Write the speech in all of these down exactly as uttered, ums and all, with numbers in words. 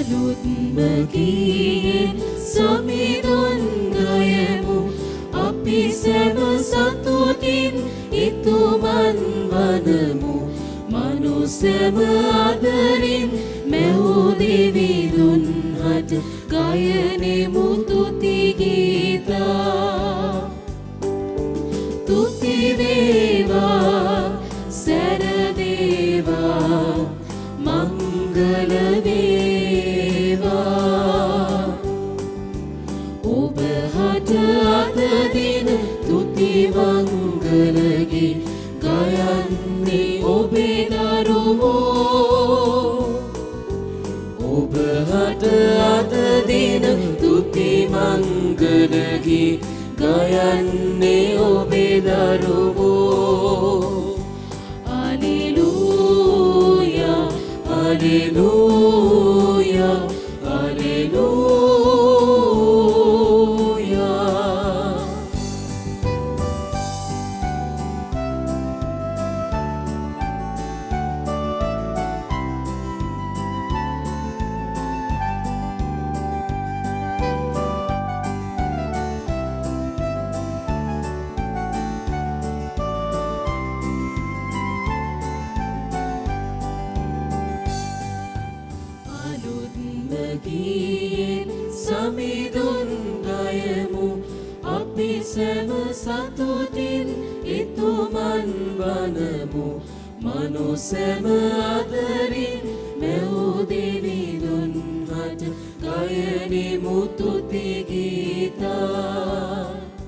අලුත්ම ගීයෙන් සමිඳුන් ගයමු අපි සැම සතුටින් ඉතුමන් වනමු මනුසැම ආදරින් මෙව් දෙවිඳුන් හට ගයනෙමු තුති ගීතා තුති වේවා සැර දේවා මංගල වේවා ඔබ හට අද දින තුති මංගලගේ ගයන්නේ ඔබේ දරුවෝ ඔබ හට අද දින තුති මංගලගේ ගයන්නේ ඔබේ දරුවෝ Alleluia Alleluia Alleluia ගීයෙන් සමිඳුන් ගයමු අපි සැම සතුටින් ඉතුමන් වනමු මනුසැම ආදරින් මෙව් දෙවිඳුන් හට ගයනෙමු තුති ගීතා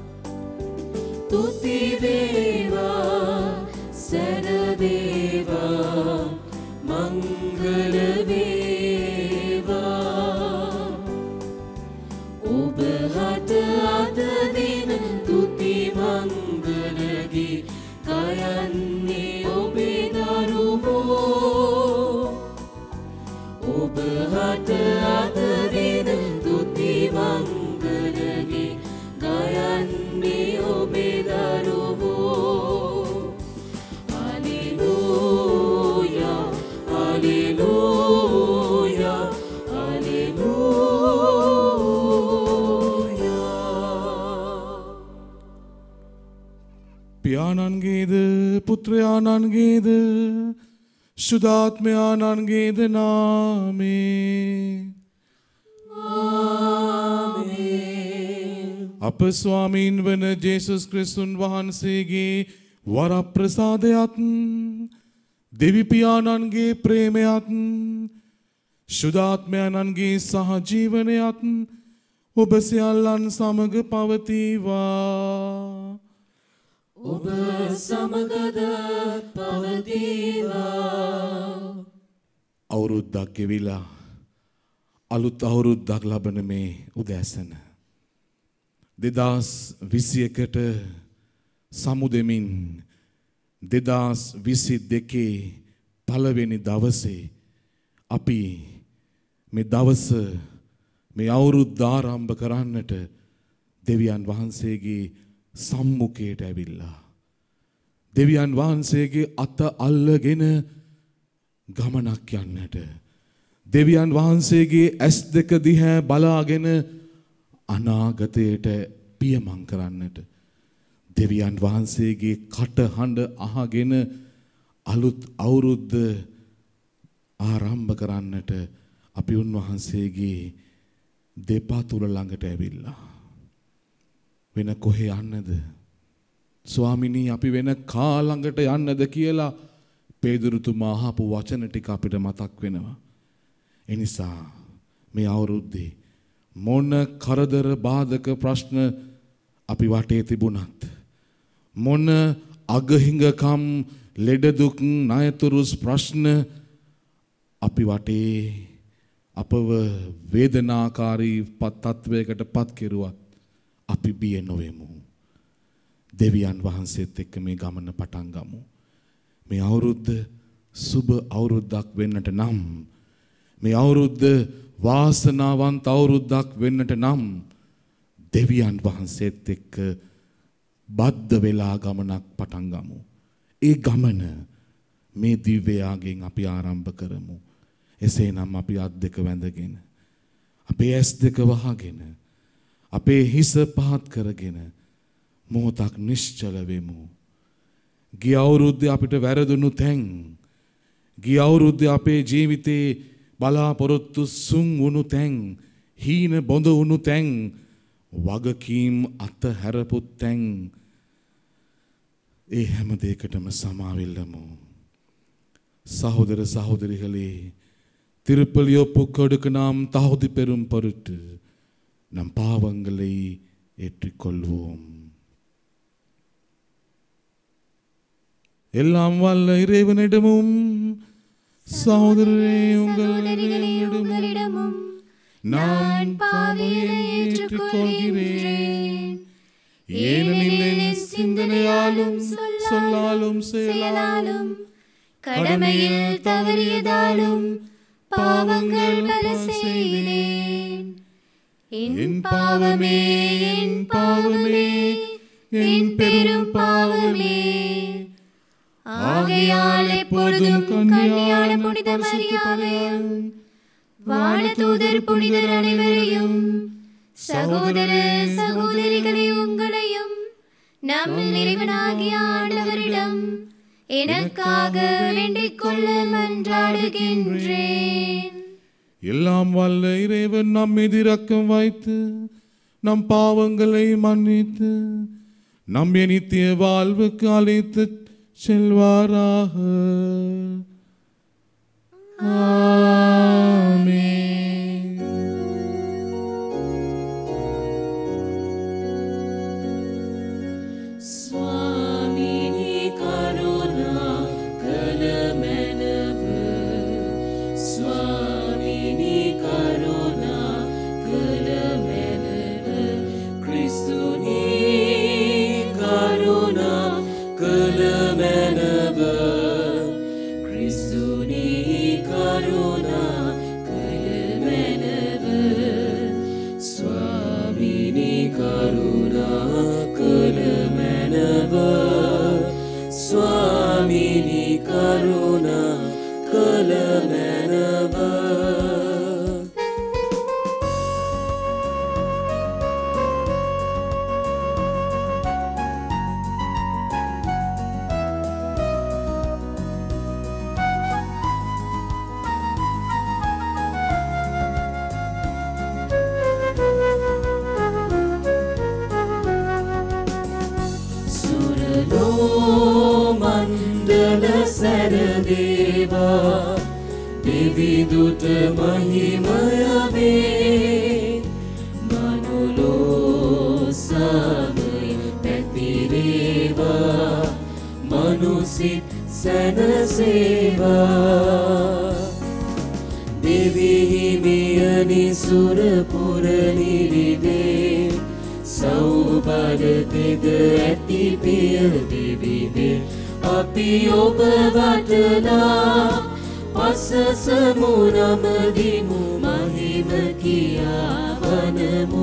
තුති වේවා සැර දේවා මංගල ඔබ හට අද දින තුති මංගලගේ ගයන්නේ ඔබේ දරුවෝ ඔබ හට අද දින තුති මංගලගේ ගයන්නේ ඔබේ දරුවෝ Alleluia Alleluia පියාණන්ගේද පුත්‍රයාණන්ගේද ශුද්ධාත්මයාණන්ගේද නාමේ ආමේන් අප ස්වාමීන් වන ජේසුස් ක්‍රිස්තුන් වහන්සේගේ වරප්‍රසාදයත් දෙවි පියාණන්ගේ ප්‍රේමයත් ශුද්ධාත්මයාණන්ගේ සහජීවනයත් ඔබ සියල්ලන් සමග පවතිවා ඔබ සමගද පවතිවා අවුරුද්දක් ගෙවිලා අලුත් අවුරුද්දක් ලබන මේ උදෑසන දෙදාස් විසි එකට සමුදෙමින් දෙදාස් විසි දෙකේ පළවෙනි දවසේ අපි මේ දවස මේ අවුරුද්ද ආරම්භ කරන්නට දෙවියන් වහන්සේගේ සම්මුඛයට ඇවිල්ලා දෙවියන් වහන්සේගේ අත අල්ලගෙන ගමනක් යන්නට දෙවියන් වහන්සේගේ ඇස් දෙක දිහා බලාගෙන අනාගතයට පියමන් කරන්නට දෙවියන් වහන්සේගේ කටහඬ අහගෙන අලුත් අවුරුද්ද ආරම්භ කරන්නට අපි උන්වහන්සේගේ දෙපා තුල ළඟට ඇවිල්ලා වෙන කොහේ යන්නද ස්වාමිනී අපි වෙන කා ළඟට යන්නද කියලා පේදුරුතුමා අහපු වචන ටික අපිට මතක් වෙනවා. ඒ නිසා මේ අවුරුද්දේ මොන කරදර බාධක ප්‍රශ්න අපි වටේ තිබුණත් මොන අගහිඟකම් ලෙඩ දුක් ණයතුරුස් ප්‍රශ්න අපි වටේ අපව වේදනාකාරී තත්වයකට පත් කෙරුවත් අපි බිය නොවෙමු. දෙවියන් වහන්සේත් එක්ක මේ ගමන පටන් ගමු. මේ අවුරුද්ද සුබ අවුරුද්දක් වෙන්නට නම් මේ අවුරුද්ද වාසනාවන්ත අවුරුද්දක් වෙන්නට නම් දෙවියන් වහන්සේත් එක්ක බද්ධ වෙලා ගමනක් පටන් ගමු. ඒ ගමන මේ දිව්‍ය යාගයෙන් අපි ආරම්භ කරමු. එසේනම් අපි අත් දෙක වැඳගෙන අපේ ඇස් දෙක වහගෙන අපේ හිස පහත් කරගෙන මොහොතක් නිශ්චල වෙමු. ගිය අවුරුද්දේ අපිට වැරදුණු තැන්, ගිය අවුරුද්දේ අපේ ජීවිතේ බලාපොරොත්තු සුන් වුණු තැන්, හීන බොඳ වුණු තැන්, වගකීම් අතහැරපු තැන්, ඒ හැම දෙයකටම සමාවෙල්ලමු. சகோதர சகோதரிகளே, திருப்பலி ஒப்புக் கொடுக்க நாம் தகுதி பெறும் பொருட்டு நம் பாவங்களை ஏற்றுக்கொள்வோம். எல்லாம் வல்ல இறைவனிடமும் சகோதரரே உங்களிடமும் நான் பாவங்களை ஏற்றுக்கொள்கிறேன். ஏனெனில் என் சிந்தனையாலும் சொல்லாலும் செயலாலும் கடமையில் தவறியதாலும் பாவங்கள் பல செய்தேன். என் பாவமே, என் பாவமே, என் பெரும் பாவமே. ஆகையால் எப்பொழுதும் கன்னியான புனித மரியாவையும் வானதூதர் புனிதர் அனைவரையும் சகோதர சகோதரிகளை உங்களையும் நம் இறைவனாகிய ஆண்டவரிடம் எனக்காக வேண்டிக் கொள்ள மன்றாடுகின்றேன். எல்லாம் வல்ல இறைவன் நம் மீது இரக்கம் வைத்து நம் பாவங்களை மன்னித்து நம்மை நித்திய வாழ்வுக்கு அழைத்து செல்வாராக. ஆமென். स्वामिनी करुणा कलमनव, स्वामिनी करुणा कलमनव, क्रिस्तुनी करुणा कलमनव, क्रिस्तुनी करुणा कलमनव, स्वामिनी करुणा कलमनव, स्वामिनी करुणा कलमनव. මණ්ඩල සැරදේවා දෙවිදුට මහිමය වේ. මනුලෝ සමය පැතිරේවා, මනුසිත් සැනසේවා. දෙවිහිමියනි සුරපුර නිරිදේ සෞබලතිද ඇති පිය දෙවිදේ. අපි ඔබ වටලා පසසමු නමදිමු මහිම කියා වනමු.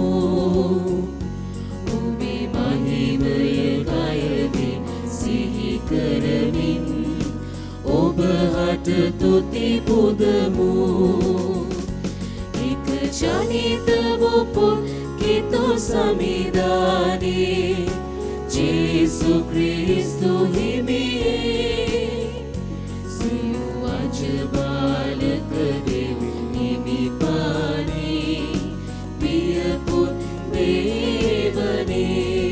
ඔබේ මහිමය ගයමින් සිහි කරමින් ඔබ හට තුති පුදමු. එක ජනිත වූ Kito samidani Jesu Kristu himiye Siu ajabalaka devu himipani Biyaput devane.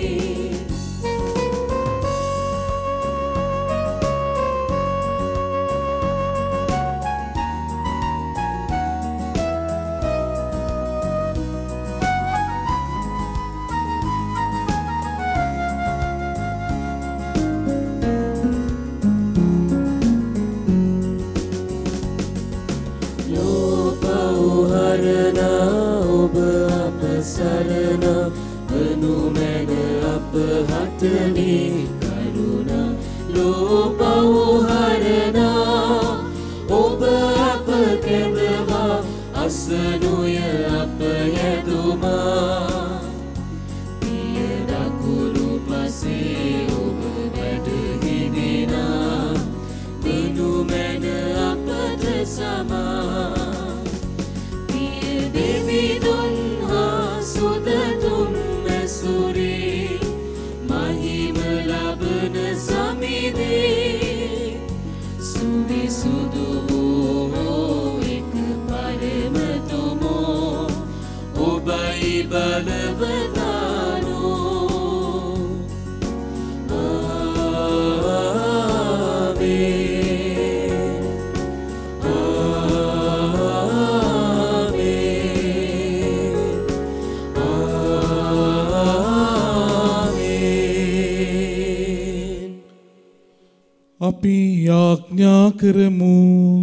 Sarana penuh mena apa hatani karuna lopau harana oba apa kebawa asanuya apa yaduma tiada kulu pasi oba pada hidina penuh mena apa tersama tiada dewi බලවතානෝ අපි යාඥා කරමු.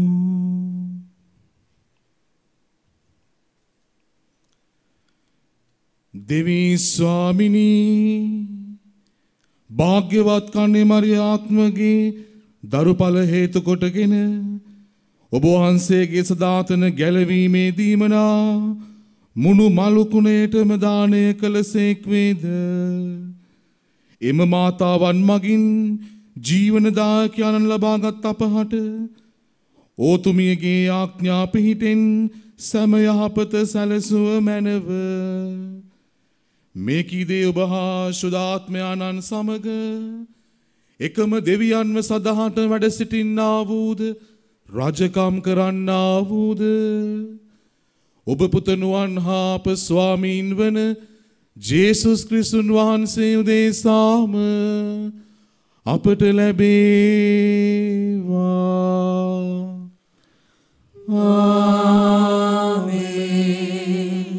දෙවී ස්වාමිනී භාග්‍යවත් කන්නේ මරියාත්මගේ දරුඵල හේතු කොටගෙන ඔබ වහන්සේගේ සදාතන ගැලවීමේ දීමනා මුණු මලුකුණේටම දානය කළසේක් වේද. එම මාතාවන් මගින් ජීවනදායකයන් ලබාගත් අපහට ඕතුමියගේ ආඥා පිහිටෙන් සෑම යහපත සැලසුව මැනව. මේ කීදේ ඔබ හා ශුද්ධාත්මයාණන් සමග එකම දෙවියන්ව සදහට වැඩ සිටින්නා වූද රජකම් කරන්නා වූද ඔබ පුතණුවන් හා අප ස්වාමීන් වන ජේසුස් ක්‍රිස්තුන් වහන්සේ උදෙසාම අපට ලැබේවා. ආමේන්.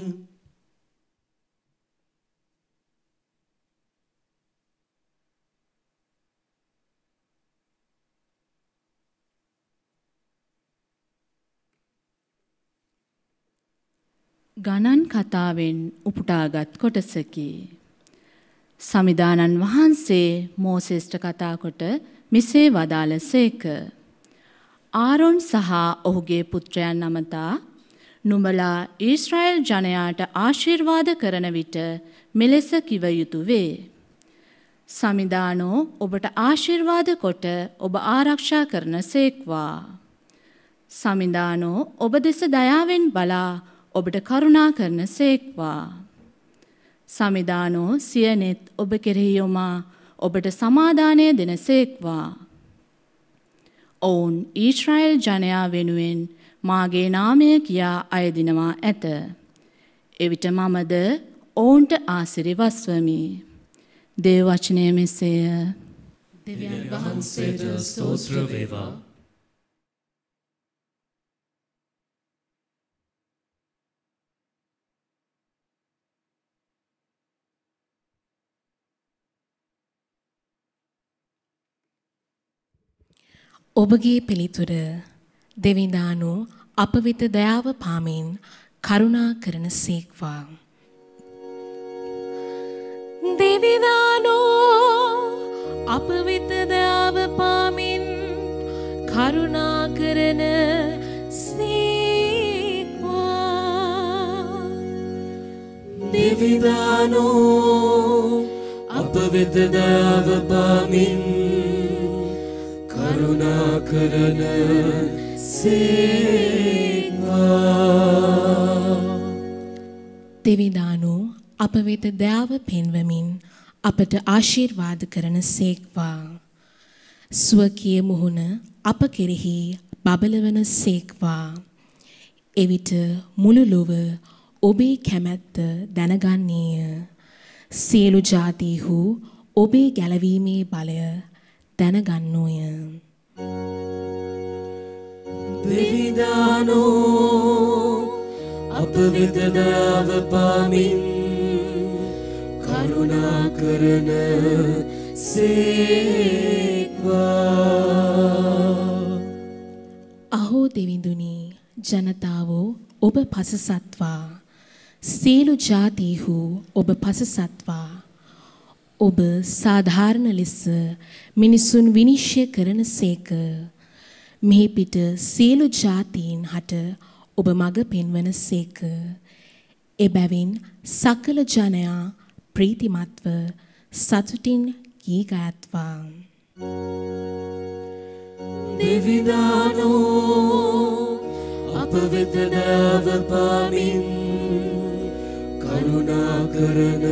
ගණන් කතාවෙන් උපුටාගත් කොටසකි. සමිදානන් වහන්සේ මෝසෙස්ට කතා කොට මෙසේ වදාළසේක. ආරොන් සහ ඔහුගේ පුත්‍රයන් අමතා නුඹලා ඊශ්‍රායෙල් ජනයාට ආශිර්වාද කරන විට මෙලෙස කිව යුතු වේ. සමිදානෝ ඔබට ආශිර්වාද කොට ඔබ ආරක්ෂා කරන සේක්වා. සමිදානෝ ඔබ දෙස දයාවෙන් බලා ඔබට කරුණා කරන සේක්වා. සමිදානෝ සියනෙත් ඔබ කෙරෙහි යොමා ඔබට සමාදානය දෙන සේක්වා. ඔවුන් ඊශ්‍රායෙල් ජනයා වෙනුවෙන් මාගේ නාමය කියා අයදිනවා ඇත. එවිට මමද ඔවුන්ට ආශිර්වාදවමි. දේව වචනය මෙසේය. දෙවියන් වහන්සේට ස්තෝත්‍ර වේවා. ඔබගේ පිළිතුර දෙවිදානෝ අප වෙත දයාව පාමින් කරුණා කරන සේක්වා. දෙවිදානෝ අප වෙත දයාව පාමින් කරුණා කරන සේක්වා. දෙවිදානෝ අප වෙත දයාව පාමින් කරුණා කරන සේක්වා. දෙවිදානෝ අප වෙත දයාව පෙන්වමින් අපට ආශිර්වාද කරන සේක්වා. ස්වකීය මුහුණ අප කෙරෙහි බබලවන සේක්වා. එවිට මුළු ලොව ඔබේ කැමැත්ත දැනගන්නේය. සියලු ජාතීහු ඔබේ ගැලවීමේ බලය දැනගන්නෝය. දෙවිදානෝ අප වෙත දයාව පාමින් කරුණා කරන සේක්වා. අහෝ දෙවිඳුනි ජනතාවෝ ඔබ පසසත්වා. සියලු ජාතීහු ඔබ පසසත්වා. ඔබ සාධාරණ ලෙස මිනිසුන් විනිශ්චය කරන සේක. මෙහි පිට සියලු ජාතීන් හට ඔබ මඟ පෙන්වන සේක. එබැවින් සකල ජනයා ප්‍රීතිමත්ව සතුටින් ගී ගයත්වා. දෙවිදානෝ අප වෙත දයාව පාමින් කරුණා කරන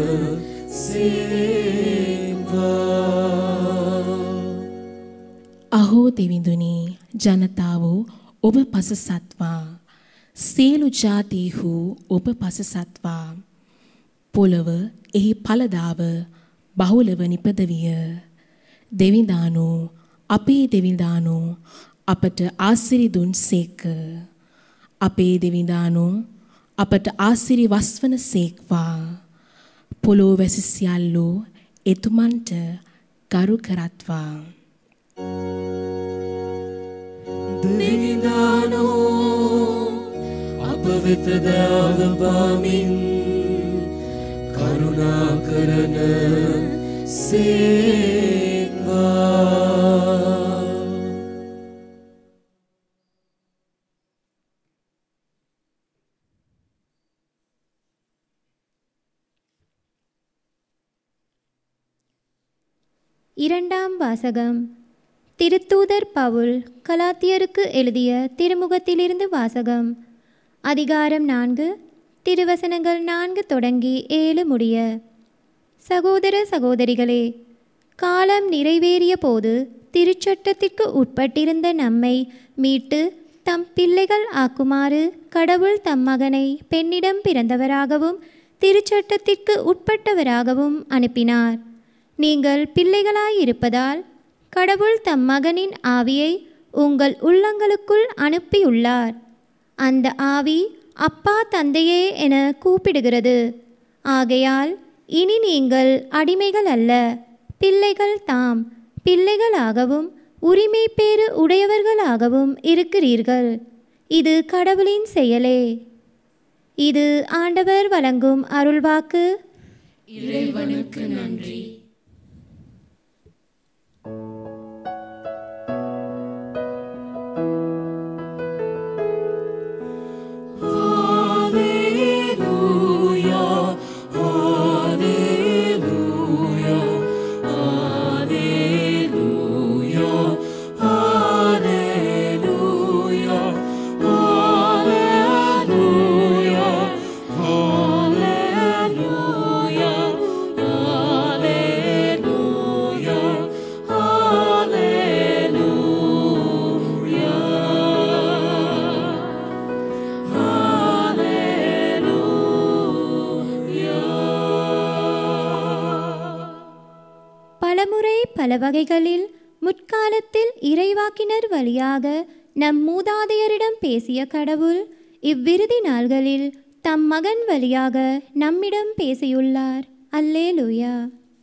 අහෝ දෙවිඳුනි ජනතාවෝ ඔබ පසසත්වා. සියලු ජාතීහු ඔබ පසසත්වා. පොළව එහි ඵලදාව බහුලව නිපදවිය. දෙවිඳානෝ අපේ දෙවිඳානෝ අපට ආසිරි දුන් සේක. අපේ දෙවිඳානෝ අපට ආසිරි වස්වන සේක්වා. පොළොව වැසි සියල්ලෝ එතුමන්ට ගරු කරත්වා. දෙවිඳානෝ අප වෙත දයාව පාමින් කරුණා කරන සේක්වා. இரண்டாம் வாசகம். திருத்தூதர் பவுல் கலாத்தியருக்கு எழுதிய திருமுகத்திலிருந்து வாசகம். அதிகாரம் நான்கு, திருவசனங்கள் நான்கு தொடங்கி ஏழு முடிய. சகோதர சகோதரிகளே, காலம் நிறைவேறிய போது திருச்சட்டத்திற்கு உட்பட்டிருந்த நம்மை மீட்டு தம் பிள்ளைகள் ஆக்குமாறு கடவுள் தம் மகனை பெண்ணிடம் பிறந்தவராகவும் திருச்சட்டத்திற்கு உட்பட்டவராகவும் அனுப்பினார். நீங்கள் பிள்ளைகளாயிருப்பதால் கடவுள் தம் மகனின் ஆவியை உங்கள் உள்ளங்களுக்குள் அனுப்பியுள்ளார். அந்த ஆவி அப்பா தந்தையே என கூப்பிடுகிறது. ஆகையால் இனி நீங்கள் அடிமைகள் அல்ல, பிள்ளைகள் தாம். பிள்ளைகளாகவும் உரிமை பேறு உடையவர்களாகவும் இருக்கிறீர்கள். இது கடவுளின் செயலே. இது ஆண்டவர் வழங்கும் அருள்வாக்கு. இறைவனுக்கு நன்றி. பல வகைகளில் முற்காலத்தில் இறைவாக்கினர் வழியாக நம் மூதாதையரிடம் பேசிய கடவுள் இவ்விறுதி நாள்களில் தம் மகன் வழியாக நம்மிடம் பேசியுள்ளார். அல்லேலூயா.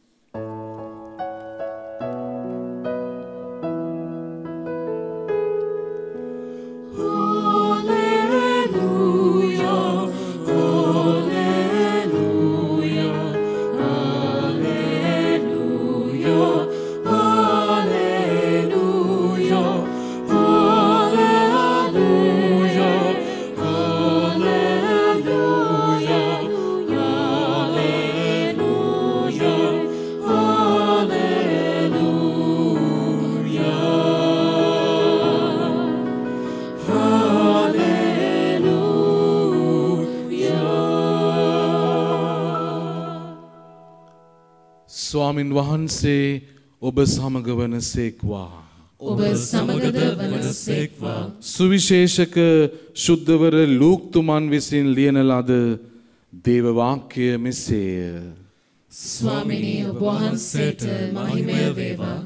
ස්වාමින් වහන්සේ ඔබ සමග වන සේක්වා. ඔබ සමගද වන සේක්වා. සුවිශේෂක ශුද්ධවර ලූක්තුමන් විසින් ලියන ලද දේව වාක්‍ය මෙසේය. ස්වාමිනී ඔබ වහන්සේට මහිමය වේවා.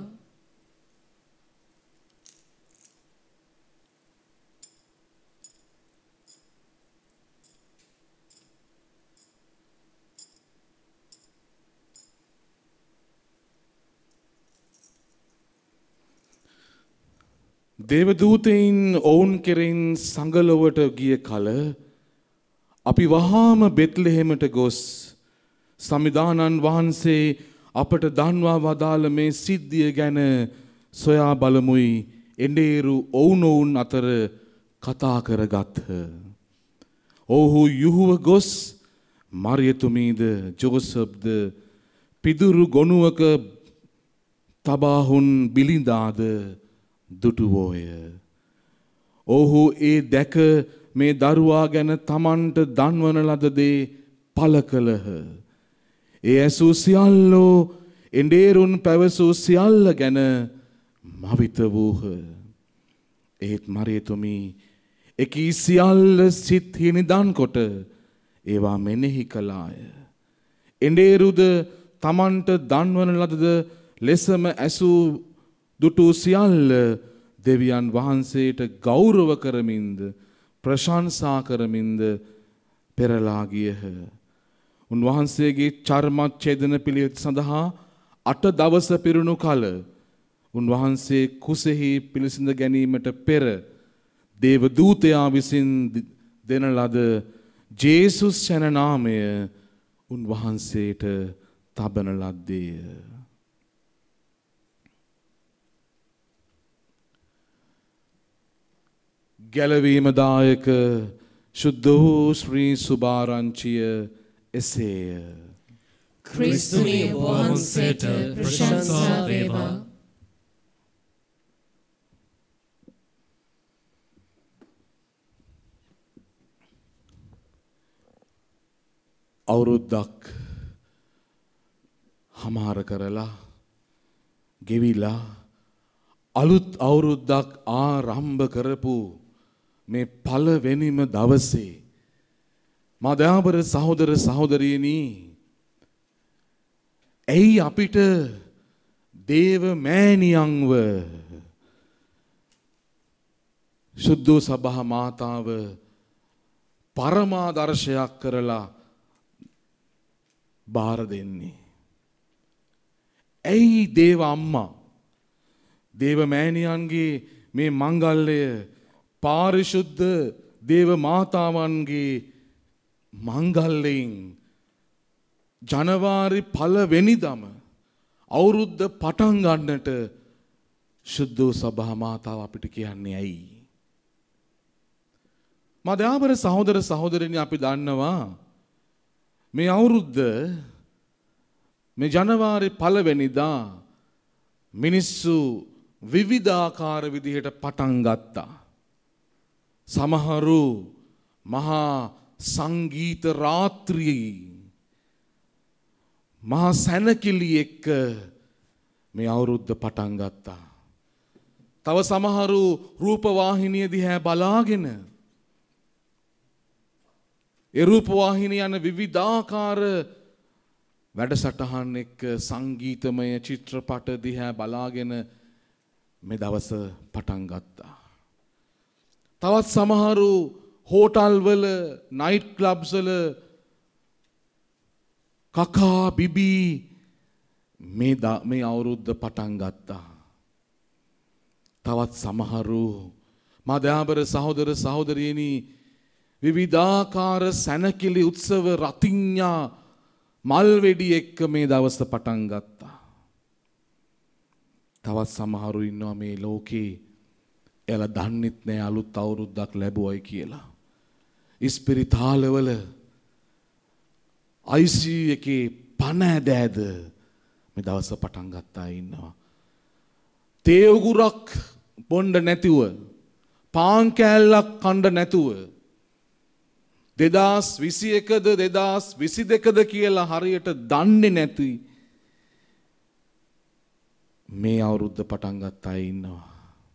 දේවදූතයින් ඔවුන් කෙරෙන් සඟලොවට ගිය කල අපි වහාම බෙත්ලෙහෙමට ගොස් සමිදානන් වහන්සේ අපට දන්වා වදාළ මේ සිද්ධිය ගැන සොයා බලමුයි එඬේරු ඔවුනොවුන් අතර කතා කරගත්හ. ඔහු යුහුව ගොස් මරියතුමීද ජෝසප්ද පිදුරු ගොනුවක තබාහුන් බිලිඳාද දුටුවෝය. ඔහු ඒ දැක මේ දරුවා ගැන තමන්ට දන්වන ලද දේ පළ කළහ. ඒ ඇසූ සියල්ලෝ එඬේරුන් පැවසූ සියල්ල ගැන මවිත වූහ. ඒත් මරියතුමී එකී සියල්ල සිත්හි නිදන් කොට ඒවා මෙනෙහි කළාය. එඬේරුද තමන්ට දන්වන ලදද ලෙසම ඇසූ දුටු සියල්ල දෙවියන් වහන්සේට ගෞරව කරමින්ද ප්‍රශංසා කරමින්ද පෙරලා ගියහ. උන්වහන්සේගේ චර්මච්ඡේදන පිළිවෙත සඳහා අට දවස පිරුණු කල උන්වහන්සේ කුසෙහි පිළිසිඳ ගැනීමට පෙර දේව දූතයා විසින් දෙන ලද ජේසුස් යන නාමය උන්වහන්සේට තබන ලද්දේය. ගැලවීමදායක ශුද්ධ වූ ශ්‍රී සුභාරංචිය එසේය. ක්‍රිස්තුනි වහන්සේට ප්‍රශංසා වේවා. අවුරුද්දක් හමාර කරලා ගෙවිලා අලුත් අවුරුද්දක් ආරම්භ කරපු මේ පළවෙනිම දවසේ මා දයාබර සහෝදර සහෝදරියනි, ඇයි අපිට දේව මෑණියන්ව සුද්ධ සභා මාතාව පරමාදර්ශයක් කරලා බාර දෙන්නේ? ඇයි දේව අම්මා දේව මෑණියන්ගේ මේ මංගල්‍යය පාරිශුද්ධ දේව මාතාවන්ගේ මංගල්‍යයෙන් ජනවාරි පළවෙනිදම අවුරුද්ද පටන් ගන්නට සුද්ධ සභා මාතාව අපිට කියන්නේ ඇයි? මා දයාබර සහෝදර සහෝදරියනි, අපි දන්නවා මේ අවුරුද්ද මේ ජනවාරි පළවෙනිදා මිනිස්සු විවිධාකාර විදිහට පටන් ගත්තා. සමහරු මහා සංගීත රාත්‍රී මහා සැනකිලි එක්ක මේ අවුරුද්ද පටන් ගත්තා. තව සමහරු රූපවාහිනිය දිහා බලාගෙන ඒ රූපවාහිනිය යන විවිධාකාර වැඩසටහන් එක්ක සංගීතමය චිත්‍රපට දිහා බලාගෙන මේ දවස පටන් ගත්තා. තවත් සමහරු හෝටල් වල නයිට් ක්ලබ්ස් වල කකා බිබී මේ මේ අවුරුද්ද පටන් ගත්තා. තවත් සමහරු මා දයාබර සහෝදර සහෝදරියනි, විවිධාකාර සැනකිලි උත්සව රතිඤ්ඤා මල් වෙඩි එක්ක මේ දවස පටන් ගත්තා. තවත් සමහරු ඉන්නවා මේ ලෝකේ එයාලා දන්නෙත් නෑ අලුත් අවුරුද්දක් ලැබුවයි කියලා. ඉස්පිරිතාලවල I C U එකේ පණ ඇදෑද මේ දවස පටන් ගත්තා ඉන්නවා. තේ උගුරක් බොණ්ඩ නැතිව, පාන් කෑල්ලක් කන්න නැතුව දෙදාස් විසි එකද දෙදාස් විසි දෙකද කියලා හරියට දන්නේ නැති මේ අවුරුද්ද පටන් ගත්ත අය ඉන්නවා.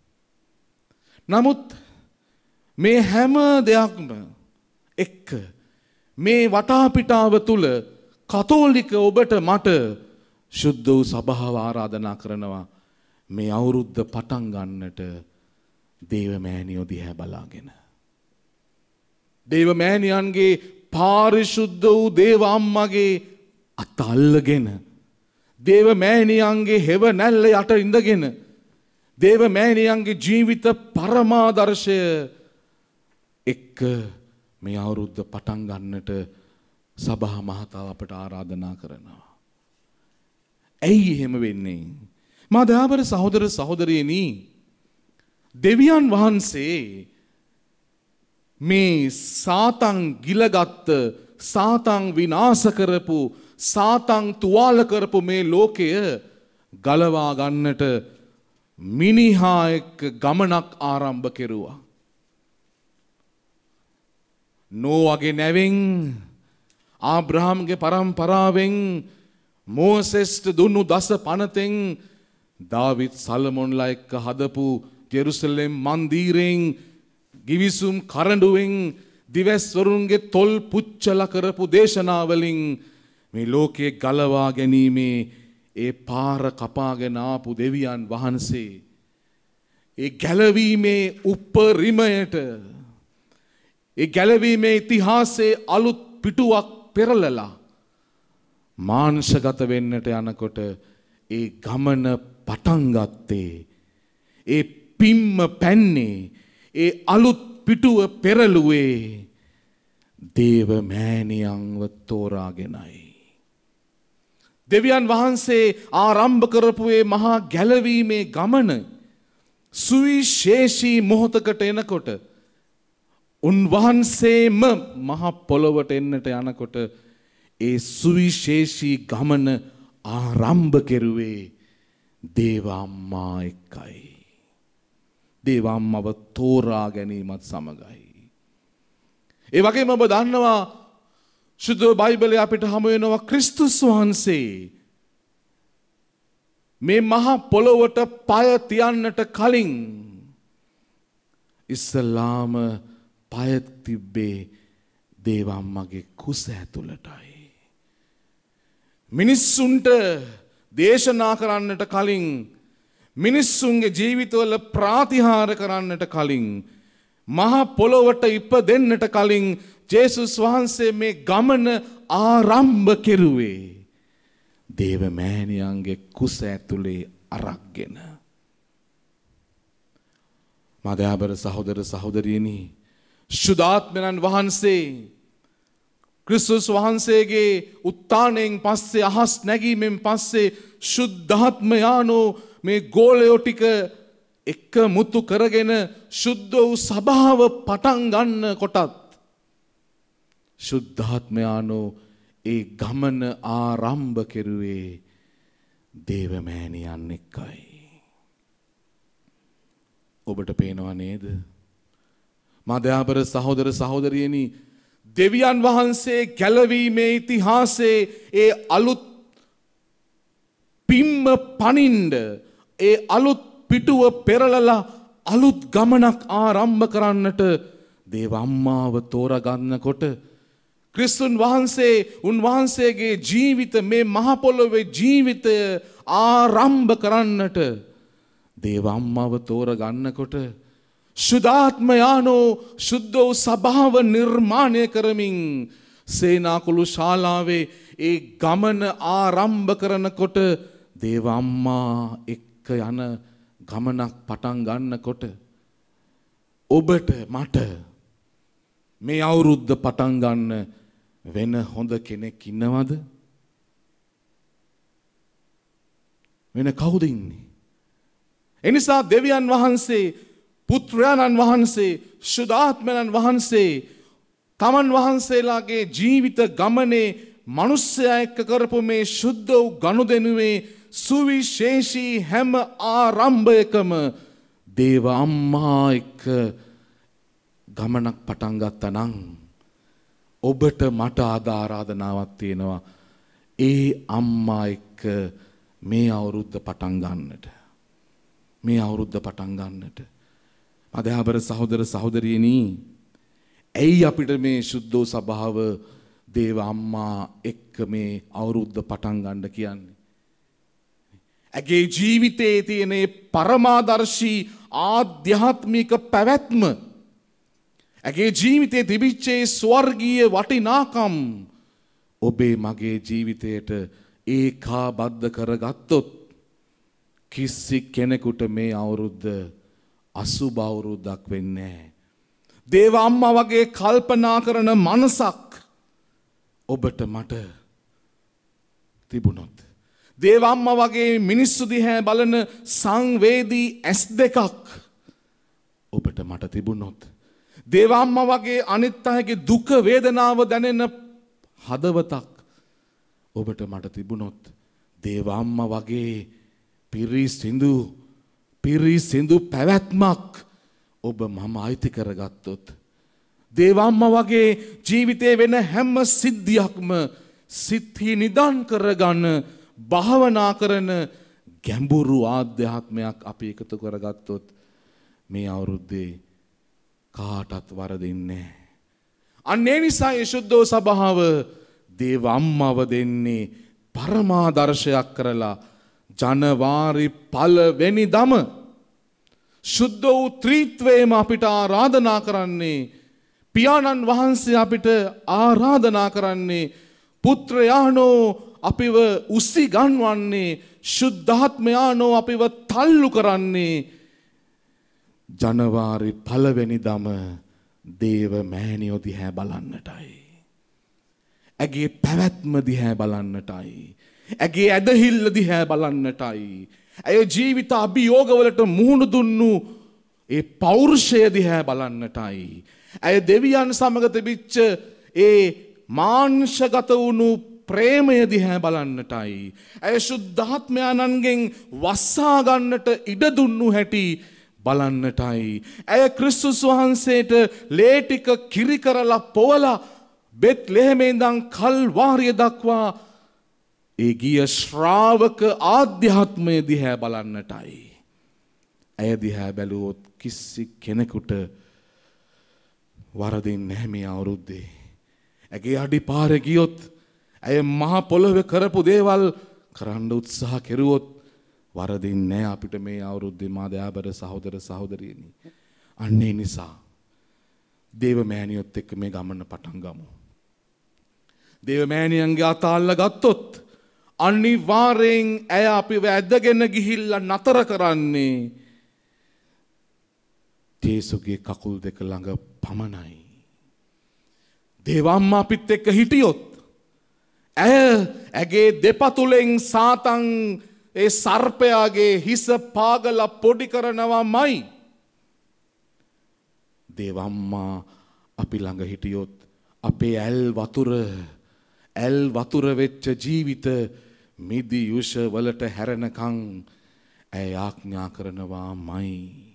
නමුත් මේ හැම දෙයක්ම එක්ක මේ වටාපිටාව තුල කතෝලික ඔබට මට සුද්ධ වූ සභාව ආරාධනා කරනවා මේ අවුරුද්ද පටන් ගන්නට දේව මෑණියෝ දිහා බලාගෙන. දේව මෑණියන්ගේ පාරිශුද්ධ වූ දේව අම්මගේ අත අල්ලගෙන, දේව මෑණියන්ගේ හෙව නැල්ල යට ඉඳගෙන, දේව මෑණියන්ගේ ජීවිත පරමාදර්ශය එක්ක මේ අවුරුද්ද පටන් ගන්නට සභා මහතාව අපට ආරාධනා කරනවා. ඇයි එහෙම වෙන්නේ? මා දයාබර සහෝදර සහෝදරියනි, දෙවියන් වහන්සේ මේ සාතන් ගිලගත්ත, සාතන් විනාශ කරපු, සාතන් තුවාල කරපු මේ ලෝකය ගලවා ගන්නට මිනිහා එක්ක ගමනක් ආරම්භ කෙරුවා. නෝවගේ නැවෙන්, ආබ්‍රහම්ගේ පරම්පරාවෙන්, මෝසෙස්ට දුන්නු දස පනතෙන්, දාවිත් සලමොන්ලා එක්ක හදපු ජෙරුසලෙම් මන්දිරයෙන්, ගිවිසුම් කරඬුවෙන්, දිවැස්වරුන්ගේ තොල් පුච්චල කරපු දේශනාවලින් මේ ලෝකයේ ගලවා ගැනීමේ ඒ පාර කපාගෙන ආපු දෙවියන් වහන්සේ ඒ ගැලවීමේ උපරිමයට ඒ ගැලවීමේ ඉතිහාසයේ අලුත් පිටුවක් පෙරලලා මාංශගත වෙන්නට යනකොට ඒ ගමන පටන් ගත්තේ ඒ පිම්ම පැන්නේ ඒ අලුත් පිටුව පෙරළුවේ දේව මෑණියන්ව තෝරාගෙනයි. දෙවියන් වහන්සේ ආරම්භ කරපු මේ මහා ගැලවීමේ ගමන සුවිශේෂී මොහොතකට එනකොට උන්වහන්සේම මහ පොළොවට එන්නට යනකොට ඒ සුවිශේෂී ගමන ආරම්භ කෙරුවේ දේව අම්මා එක්කයි. දේව අම්මව තෝරා ගැනීමත් සමගයි. ඒ වගේම ඔබ දන්නවා සුද්ධ බයිබලයේ අපිට හමු වෙනවා ක්‍රිස්තුස් වහන්සේ මේ මහ පොළොවට පය තියන්නට කලින් ඉස්සලාම පය තිබ්බේ දේව අම්මගේ කුස ඇතුළටයි. මිනිස්සුන්ට දේශනා කරන්නට කලින් මිනිස්සුන්ගේ ජීවිතවල ප්‍රාතිහාර කරන්නට කලින් මහ පොළොවට ඉපදෙන්නට කලින් ජේසුස් වහන්සේ මේ ගමන ආරම්භ කෙරුවේ දේව මෑණියන්ගේ කුස ඇතුලේ අරක්ගෙන. මදයාබර සහෝදර සහෝදරියනි, ශුද්ධාත්මයන් වහන්සේ ක්‍රිස්තුස් වහන්සේගේ උත්ථානයෙන් පස්සේ අහස් නැගීමෙන් පස්සේ ශුද්ධාත්මයානෝ මේ ගෝලයෝ ටික එක මුතු කරගෙන ශුද්ධ වූ සභාව පටන් ගන්න කොටත් ශුද්ධාත්මයානෝ ඒ ගමන ආරම්භ කෙරුවේ දේව මෑණියන් එක්කයි. ඔබට පේනවා නේද? මදයාබර සහෝදර සහෝදරියනි, දෙවියන් වහන්සේ ගැලවීමේ ඉතිහාසයේ ඒ අලුත් පිම්ම පනින්ඩ ඒ අලුත් පිටුව පෙරලලා අලුත් ගමනක් ආරම්භ කරන්නට දේව අම්මාව තෝරගන්නකොට ක්‍රිස්තුන් වහන්සේ උන්වහන්සේගේ ජීවිත මේ මහ පොළොවේ ජීවිතය ආරම්භ කරන්නට දේව අම්මාව තෝරගන්නකොට ශුද්ධාත්මයානෝ ශුද්ධ වූ සභාව නිර්මාණය කරමින් සේනාකුළු ශාලාවේ ඒ ගමන ආරම්භ කරනකොට දේව අම්මා එක්ක යන ගමනක් පටන් ගන්නකොට ඔබට මට මේ අවුරුද්ද පටන් ගන්න වෙන හොඳ කෙනෙක් ඉන්නවද? වෙන කවුද ඉන්නේ? එනිසා දෙවියන් වහන්සේ, පුත්‍රයන්න් වහන්සේ, ශුද්ධාත්මයන් වහන්සේ තමන් වහන්සේලාගේ ජීවිත ගමනේ මිනිස්සයා එක්ක කරපු මේ ශුද්ධ වූ ගනුදෙනුවේ සුවිශේෂී හැම ආරම්භයකම දේව අම්මා එක්ක ගමනක් පටන් ගත්තා නම් ඔබට මට ආරාධනාවක් තියෙනවා ඒ අම්මා එක්ක මේ අවුරුද්ද පටන් ගන්නට. මේ අවුරුද්ද පටන් ගන්නට. මදයාබර සහෝදර සහෝදරියනි, ඇයි අපිට මේ ශුද්ධ සභාව දේව අම්මා එක්ක මේ අවුරුද්ද පටන් ගන්න කියන්නේ? ඇගේ ජීවිතයේ තියෙන පරමාදර්ශී ආධ්‍යාත්මික පැවැත්ම, ඇගේ ජීවිතයේ තිබිච්ච ස්වර්ගීය වටිනාකම් ඔබේ මගේ ජීවිතයට ඒකාබද්ධ කරගත්තොත් කිසි කෙනෙකුට මේ අවුරුද්ද අසුබ අවුරුද්දක් වෙන්නේ නැහැ. දේව අම්මා වගේ කල්පනා කරන මනසක් ඔබට මට තිබුණොත්, දේව අම්මා වගේ මිනිස්සු දිහා බලන සංවේදී ඇස් දෙකක් ඔබට මට තිබුණොත්, දේව අම්මා වගේ අනිත් අයගේ දුක වේදනාව දැනෙන හදවතක් ඔබට මට තිබුණොත්, දේව අම්මා වගේ පිරිසිදු පිරිසිදු පැවැත්මක් ඔබ මම අයිති කරගත්තොත්, දේව අම්මා වගේ ජීවිතේ වෙන හැම සිද්ධියක්ම සිත්හි නිදන් කරගන්න භාවනා කරන ගැඹුරු ආධ්‍යාත්මයක් අපි එකතු කරගත්තොත් මේ අවුරුද්දේ කාටත් වරදින්නේ නැහැ. අන්න ඒ නිසා ශුද්ධ සභාව දේව අම්මව දෙන්නේ පරමාදර්ශයක් කරලා ජනවාරි පළවෙනි දම ශුද්ධ වූ ත්‍රිත්වයම අපිට ආරාධනා කරන්නේ පියාණන් වහන්සේ අපිට ආරාධනා කරන්නේ පුත්‍රයාණෝ අපිව උසි ගන්වන්නේ ශුද්ධාත්මයාණෝ අපිව තල්ලු කරන්නේ ජනවාරි පළවෙනි දම දේව මෑණියෝ දිහා බලන්නටයි. ඇගේ පැවැත්ම දිහා බලන්නටයි. ඇගේ ඇදහිල්ල දිහා බලන්නටයි. ඇය ජීවිත අභියෝගවලට මුහුණ දුන්නු ඒ පෞරුෂය දිහා බලන්නටයි. ඇය දෙවියන් සමග තිබිච්ච ඒ මාංශගත වුණු ප්‍රේමය දිහා බලන්නටයි. ඇය ශුද්ධාත්මයන්ගෙන් වස්සා ගන්නට ඉඩ දුන්නු හැටි බලන්නටයි. ඇය ක්‍රිස්තුස් වහන්සේට ලේ ටික කිරි කරලා පොවලා බෙත්ලෙහෙමේ ඉඳන් කල්වාරිය දක්වා ඒ ගිය ශ්‍රාවක ආධ්‍යාත්මය දිහා බලන්නටයි. ඇය දිහා බැලුවොත් කිසි කෙනෙකුට වරදින්නේ නැහැ මේ අවුරුද්දේ. ඇගේ අඩිපාරේ ගියොත් ඇය මහ පොළොවේ කරපු දේවල් කරන්න උත්සාහ කෙරුවොත් වරදින්නේ නැහැ අපිට මේ අවුරුද්දේ මා දයාබර සහෝදර සහෝදරියනි. අන්න ඒ නිසා දේව මෑණියොත් එක්ක මේ ගමන පටන් ගමු. දේව මෑණියන්ගේ අතාල්ල ගත්තොත් අනිවාර්යෙන් ඇය අපිව ඇදගෙන ගිහිල්ලා නතර කරන්නේ ජේසුගේ කකුල් දෙක ළඟ පමණයි. දේවම්මා අපිත් එක්ක හිටියොත් ඇය ඇගේ දෙපතුලෙන් සාතන් ඒ සර්පයාගේ හිස පාගලා පොඩි කරනවාමයි. දේවම්මා අපි ළඟ හිටියොත් අපේ ඇල් වතුර ඇල් වතුර වෙච්ච ජීවිත මිදි යුෂ වලට හැරෙනකන් ඇය ආඥා කරනවාමයි.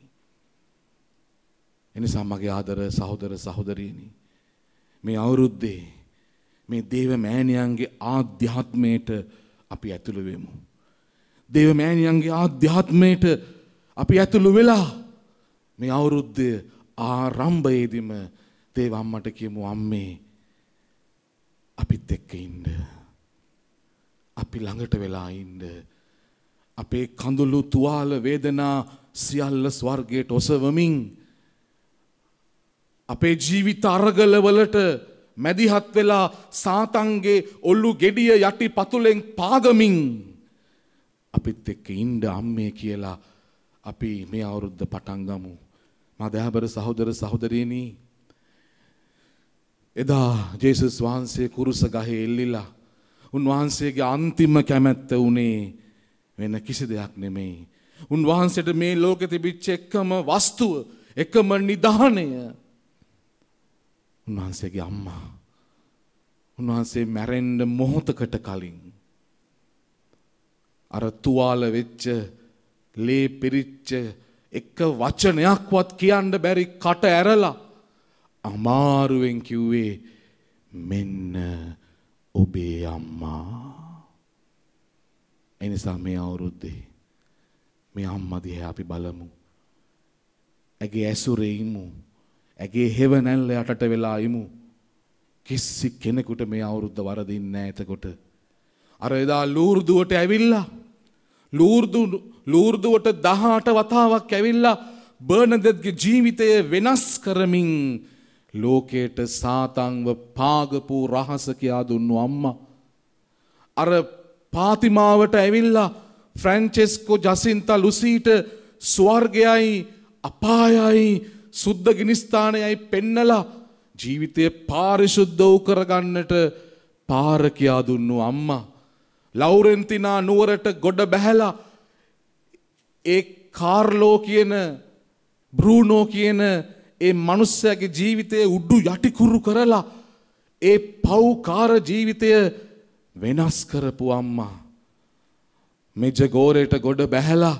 එනිසා මගේ ආදර සහෝදර සහෝදරියනි මේ අවුරුද්දේ මේ දේව මෑණියන්ගේ ආධ්‍යාත්මයට අපි ඇතුළු වෙමු. දේව මෑණියන්ගේ ආධ්‍යාත්මයට අපි ඇතුළු වෙලා මේ අවුරුද්දේ ආරම්භයේදීම දේව අම්මට කියමු අම්මේ අපිත් එක්ක ඉන්න. අපි ළඟට වෙලා ඉන්න. අපේ කඳුළු තුවාල වේදනා සියල්ල ස්වර්ගයට ඔසවමින් අපේ ජීවිත අරගලවලට මැදිහත් වෙලා සාතන්ගේ ඔල්ලු ගෙඩිය යටි පතුලෙන් පාගමින් අපිත් එක්ක ඉන්න අම්මේ කියලා අපි මේ අවුරුද්ද පටන් ගමු. මා දයාබර සහෝදර සහෝදරියනි එදා ජේසුස් වහන්සේ කුරුස ගහේ එල්ලිලා උන්වහන්සේගේ අන්තිම කැමැත්ත උනේ වෙන කිසි දෙයක් නෙමෙයි. උන්වහන්සේට මේ ලෝකෙ තිබිච්ච එකම වස්තුව එකම නිදාණය උන්වහන්සේගේ අම්මා. උන්වහන්සේ මැරෙන්න මොහොතකට කලින් අර තුවාල වෙච්ච ලේ පිරිච්ච එක වචනයක්වත් කියන්න බැරි කට ඇරලා අමාරුවෙන් කිව්වේ මෙන්න ඔබේ අම්මා. එනිසා මේ අවුරුද්දේ මේ අම්මා දිහා අපි බලමු. ඇගේ ඇසුරේ ඉමු. ඇගේ හෙවණැල්ල යටට වෙලා ඉමු. කිසි කෙනෙකුට මේ අවුරුද්ද වරදින්නේ නැහැ. එතකොට අර එදා ලූර්දුවට ඇවිල්ලා ලූර්දු ලූර්දුවට දහඅට වතාවක් ඇවිල්ලා බර්නදෙත්ගේ ජීවිතය වෙනස් කරමින් ලෝකයට සාතන්ව පාගපු රහස කියා දුන්නු අම්මා. අර පාතිමාවට ඇවිල්ලා ෆ්‍රැන්චෙස්කෝ ජසින්තා ලුසීට ස්වර්ගයයි අපායයි සුද්ධ ගිනිස්ථානයයි පෙන්නලා ජීවිතය පාරිශුද්ධ වූ කරගන්නට පාර කියා දුන්නු අම්මා. ලෞරෙන්තිනා නුවරට ගොඩ බැහැලා ඒ කාර්ලෝ කියන බ්‍රූනෝ කියන ඒ මනුස්සයාගේ ජීවිතය උඩු යටිකුරු කරලා ඒ පව්කාර ජීවිතය වෙනස් කරපු අම්මා. මෙජගෝරයට ගොඩ බැහැලා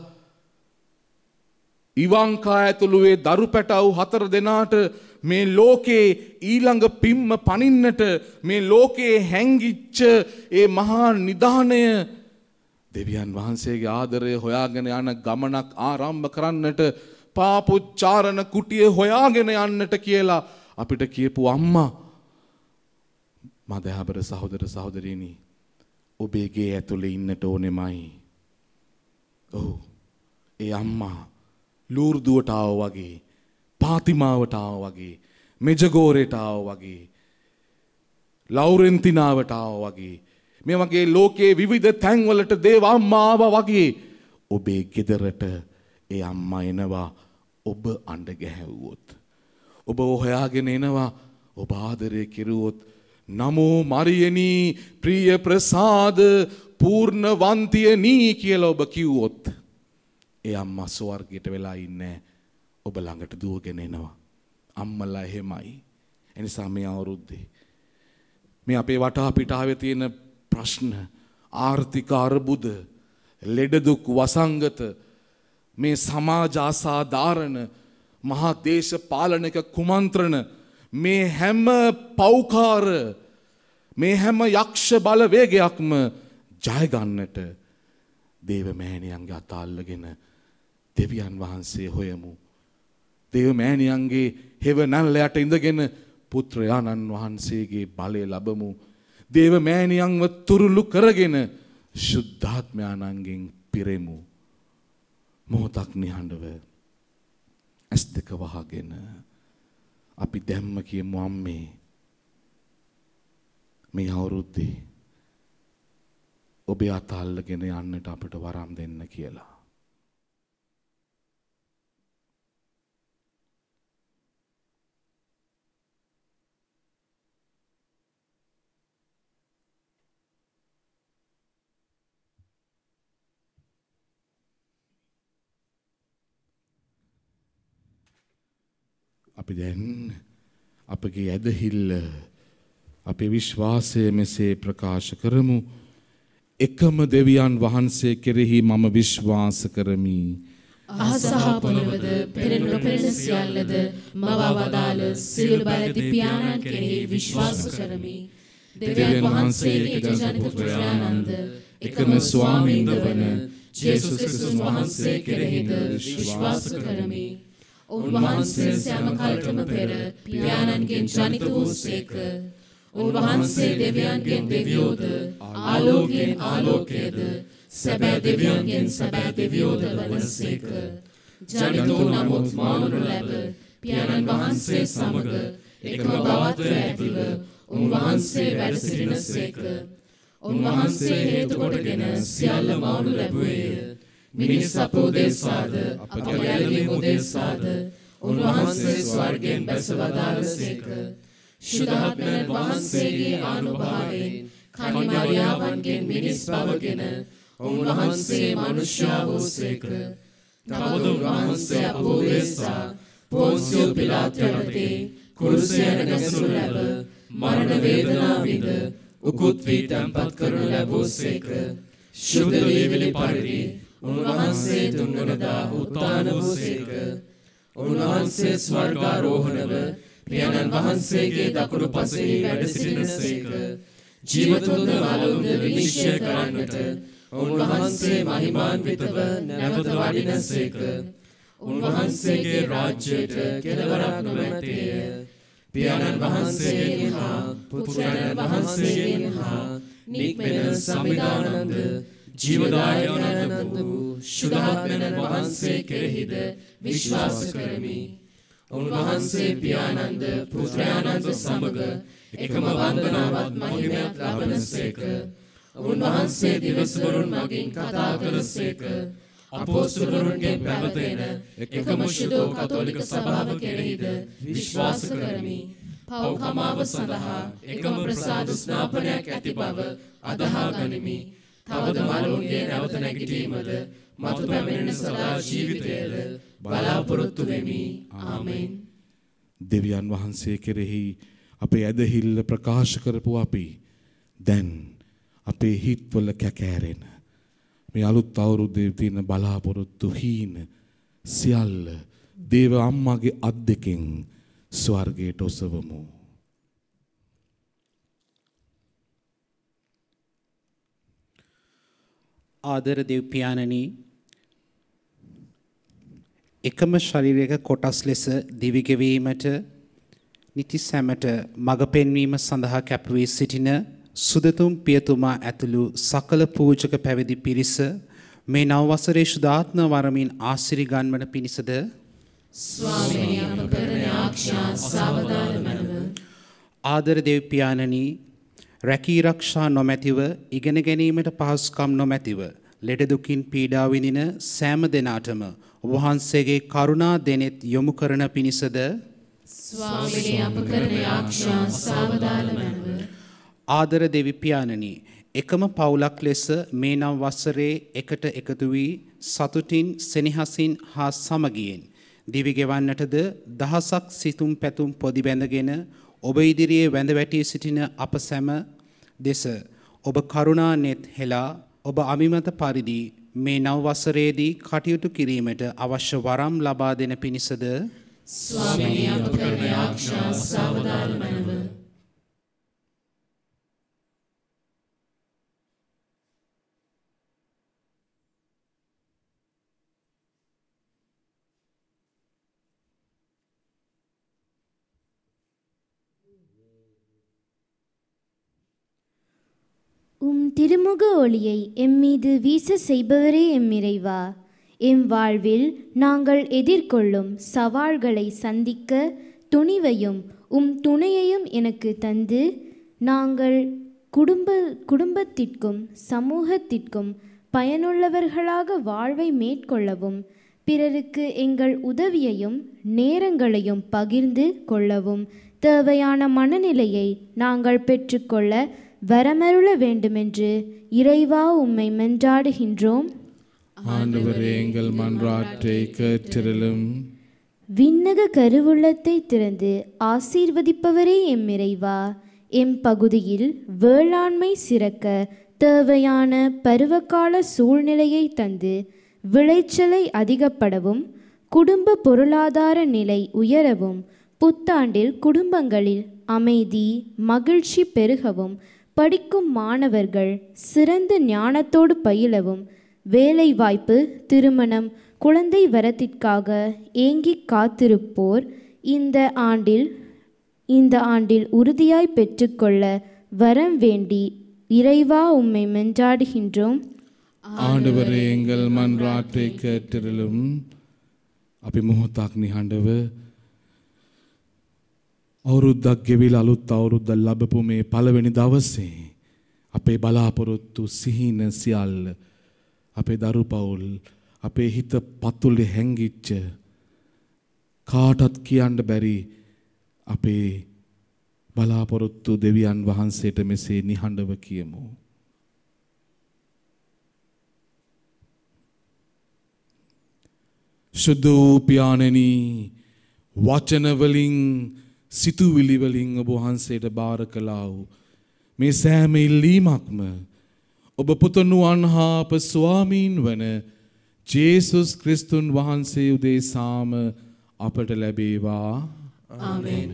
ඉවංකා ඇතුළු ඒ දරු පැටව් හතර දෙනාට මේ ලෝකේ ඊළඟ පිම්ම පනින්නට මේ ලෝකේ හැංගිච්ච ඒ මහා නිදානය දෙවියන් වහන්සේගේ ආදරය හොයාගෙන යන ගමනක් ආරම්භ කරන්නට පාපොච්චාරණ කුටිය හොයාගෙන යන්නට කියලා අපිට කියපු අම්මා මදහබර සහෝදර සහෝදරියනි ඔබේ ගේ ඇතුලේ ඉන්නට ඕනෙමයි. ඔව්. ඒ අම්මා ලූර්දුවට ආවා වගේ, පාතිමාවට ආවා වගේ, මෙජගෝරේට ආවා වගේ, ලෞරෙන්තිනාවට ආවා වගේ, මේ වගේ ලෝකයේ විවිධ තැන්වලට දේව අම්මා ආවා වගේ ඔබේ ගෙදරට ඒ අම්මා එනවා ඔබ අඬ ගැහැව්වොත්. ඔබ හොයාගෙන එනවා ඔබ ආදරය කෙරුවොත්. නමෝ මරියනී ප්‍රිය ප්‍රසාද පූර්ණවන්තියනී කියලා ඔබ කිව්වොත් ඒ අම්මා ස්වර්ගයට වෙලා ඉන්නේ ඔබ ළඟට දුවගෙන එනවා. අම්මලා එහෙමයි. එනිසා මේ අවුරුද්දේ මේ අපේ වටා පිටාවේ තියෙන ප්‍රශ්න, ආර්ථික අර්බුද, ලෙඩ දුක්, වසංගත, මේ සමාජ අසාධාරණ, මහා දේශපාලනික කුමන්ත්‍රණ, මේ හැම පෞකාර, මේ හැම යක්ෂ බලවේගයක්ම ජය ගන්නට දේව මෑණියන්ගේ අත අල්ලගෙන දෙවියන් වහන්සේ හොයමු. දේව මෑණියන්ගේ හෙව නැල්ලයට ඉඳගෙන පුත්‍රයාණන් වහන්සේගේ බලය ලබමු. දේව මෑණියන්ව තුරුළු කරගෙන ශුද්ධාත්මයාණන්ගෙන් පිරෙමු. මොහොතක් නිහඬව ඇස් දෙක වහගෙන අපි දැම්ම කියමු අම්මේ මේ අවුරුද්දේ ඔබේ අත අල්ලගෙන යන්නට අපට වරම් දෙන්න කියලා. අපි දැන් අපගේ ඇදහිල්ල අපේ විශ්වාසය මෙසේ ප්‍රකාශ කරමු. එකම දෙවියන් වහන්සේ කෙරෙහි මම විශ්වාස කරමි. අහස හා පොළොවද පෙරෙන නොපෙරෙන සියල්ලද මවා වදාළ සියලු බලති පියාණන් කෙරෙහි විශ්වාස කරමි. දෙවියන් වහන්සේගේ ජන පුත්‍රයාණන්ද එකම ස්වාමීන්ද වන ජේසුස් ක්‍රිස්තුස් වහන්සේ කෙරෙහිද විශ්වාස කරමි. උන්වහන්සේ සෑම කල්ටම පෙර පියාණන්ගෙන් ජනිත වූසේක. උන්වහන්සේ දෙවියන්ගෙන් දෙවියෝද ආලෝකයෙන් ආලෝකයේද සැබෑ දෙවියන්ගෙන් සැබෑ දෙවියෝද වනසේක. ජනිත වූ නමුත් මානු ලැබ පියාණන් වහන්සේ සමග එකම බවත් ඇතිව උන්වහන්සේ වැඩ සිටිනසේක. උන්වහන්සේ හේතු කොටගෙන සියල්ල මානු ලැබුවේය. මිනිස් අප උදෙසාද අප ගැලවීම උදෙසාද උන්වහන්සේ ස්වර්ගයෙන් බැස වදාළසේක. ශුද්ධාත්මයන් වහන්සේගේ ආනුභාවයෙන් කනි මරියාවන්ගෙන් මිනිස් බවගෙන උන්වහන්සේ මනුෂ්‍යයා වූසේක. තවද උන්වහන්සේ අප උදෙසා පොන්සියෝ පිලාත් යටතේ කුරුසයට ගැසුණු ලැබ මරණ වේදනා විඳ උකුත් වී තැන්පත් කරනු ලැබූසේක. ශුද්ධ වීවිලි පරිදි උන්වහන්සේ තුන්වනදා උත්ථාන වූසේක. උන්වහන්සේ ස්වර්ගාරෝහණව පියාණන් වහන්සේගේ දකුණු පසෙහි වැඩ සිටිනසේක. ජීවතුන්ද මලවුන්ද විනිශ්චය කරන්නට උන්වහන්සේ මහිමාන්විතව නැවත වඩිනසේක. උන්වහන්සේගේ රාජ්‍යයට කෙළවරක් නොමැත්තේය. පියාණන් වහන්සේගෙන් හා පුත්‍රයන් වහන්සේගෙන් හා නික්මෙන සමිදානන්ද ජීවදායකයන්ද වූ ශුද්ධාත්මයන් වහන්සේ කෙරෙහිද විශ්වාස කරමි. උන්වහන්සේ පියාණන්ද පුත්‍රයාණන්ද සමග එකම වන්දනාවත් මහිමයක් ලබනසේක. උන්වහන්සේ දිවස්වරුන් මගින් කතා කළසේක. අපොස්තලවරුන්ගෙන් පැවතෙන එකම ශුද්ධ කතෝලික සභාව කෙරෙහිද විශ්වාස කරමි. පව්කමාව සඳහා එකම ප්‍රසාද ස්නාපනයක් ඇති බව අදහා ගනිමි. තවද මලවුන්ගේ නැවත නැගිටීමද මතු පැමිණෙන සදා ජීවිතයද බලාපොරොත්තු වෙමි. ආමෙන්. දෙවියන් වහන්සේ කෙරෙහි අපේ ඇදහිල්ල ප්‍රකාශ කරපු අපි දැන් අපේ හිත්වල කැකෑරෙන මේ අලුත් අවුරුද්දේ තියෙන බලාපොරොත්තු හීන සියල්ල දේව අම්මාගේ අත් දෙකෙන් ස්වර්ගයට ඔසවමු. ආදර දෙව් පියාණනි, එකම ශරීරයක කොටස් ලෙස දිවි ගෙවීමට නිති සැමට මඟ පෙන්වීම සඳහා කැප වී සිටින සුදතුම් පියතුමා ඇතුළු සකල පූජක පැවිදි පිරිස මේ නව වසරේ ශුද්ධාත්ම වරමින් ආශිර්වාද ගන්වන පිණිසද ස්වාමීනි අප කරන ආඥා සාවධාන මැනව. ආදර දෙවියන්නි රැකී ආරක්ෂා නොමැතිව ඉගෙන ගැනීමට පහසුකම් නොමැතිව ලෙඩ දුකින් පීඩා විඳින සෑම දෙනාටම ඔබ වහන්සේගේ කරුණා දෙනෙත් යොමු කරන පිණිසද ස්වාමීනි අප කරන ආඥා සාවධාන මැනව. ආදර දෙවියන්නි එකම පවුලක් ලෙස මේ නව වසරේ එකට එකතු වී සතුටින් සෙනෙහසින් හා සමගියෙන් දිවි ගෙවන්නටද දහසක් සිතුම් පැතුම් පොදි බැඳගෙන ඔබ ඉදිරියේ වැඳ වැටී සිටින අප සැම දෙස ඔබ කරුණා නෙත් හෙලා ඔබ අමිමත පරිදි මේ නව වසරේදී කටයුතු කිරීමට අවශ්‍ය වරම් ලබා දෙන පිණිසද ස්වාමීනි අප කරන ආඥා සාවධාන මැනව. உம் திருமுக ஒளியை எம்மீது வீச செய்பவரே எம்மிறைவா, எம் வாழ்வில் நாங்கள் எதிர்கொள்ளும் சவால்களை சந்திக்க துணிவையும் உம் துணையையும் எனக்கு தந்து நாங்கள் குடும்ப குடும்பத்திற்கும் சமூகத்திற்கும் பயனுள்ளவர்களாக வாழ்வை மேற்கொள்ளவும் பிறருக்கு எங்கள் உதவியையும் நேரங்களையும் பகிர்ந்து கொள்ளவும் தேவையான மனநிலையை நாங்கள் பெற்றுக்கொள்ள வரமருள வேண்டுமென்று இறைவா உம்மை மன்றாடுகின்றோம். ஆண்டவரே எங்கள் மன்றாட்டை கேட்டருளும். விண்ணக கருவுள்ளத்தை திறந்து ஆசீர்வதிப்பவரே எம் இறைவா, எம் பகுதியில் வேளாண்மை சிறக்க தேவையான பருவகால சூழ்நிலையை தந்து விளைச்சலை அதிகப்படவும் குடும்ப பொருளாதார நிலை உயரவும் புத்தாண்டில் குடும்பங்களில் அமைதி மகிழ்ச்சி பெருகவும் படிக்கும் மாணவர்கள் சிறந்த ஞானத்தோடு பயிலவும் வேலைவாய்ப்பு திருமணம் குழந்தை வரத்திற்காக ஏங்கி காத்திருப்போர் இந்த ஆண்டில் இந்த ஆண்டில் உறுதியாய் பெற்றுக்கொள்ள வரம் வேண்டி இறைவா உம்மை மன்றாடுகின்றோம். ආණ්ඩවරේ එංගල් මන්රාටේ කැටරලුම්. අපි මොහොතක් නිහඬව අවුරුද්දක් ගෙවිලා අලුත් අවුරුද්දක් ලැබපු මේ පළවෙනි දවසේ අපේ බලාපොරොත්තු සිහින සියල්ල අපේ දරු පවුල් අපේ හිත පතුලේ හැංගිච්ච කාටත් කියන්න බැරි අපේ බලාපොරොත්තු දෙවියන් වහන්සේට මෙසේ නිහඬව කියමු. සුදු පියාණෙනි, වචන වලින් සිතුවිලි වලින් ඔබ වහන්සේට බාර කළා වූ මේ සෑම ඉල්ලීමක්ම ඔබ පුතුණුවන් හා අප ස්වාමීන් වන ජේසුස් ක්‍රිස්තුන් වහන්සේ උදෙසාම අපට ලැබේවා. ආමේන්.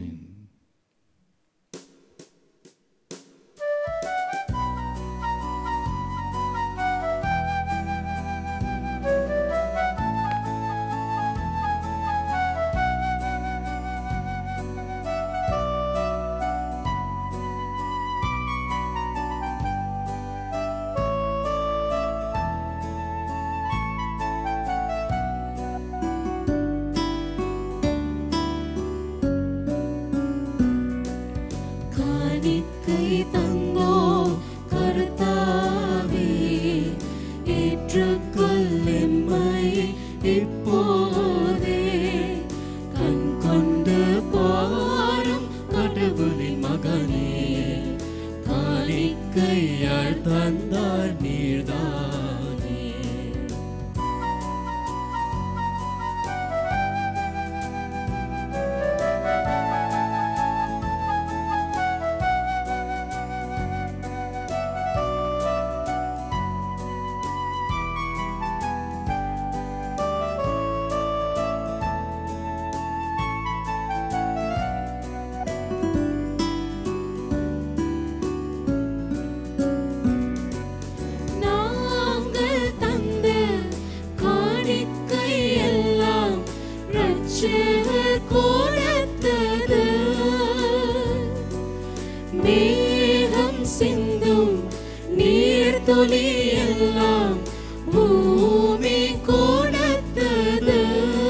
சிந்தும் நீர்த்துளி எல்லாம் பூமி கொடுத்தது.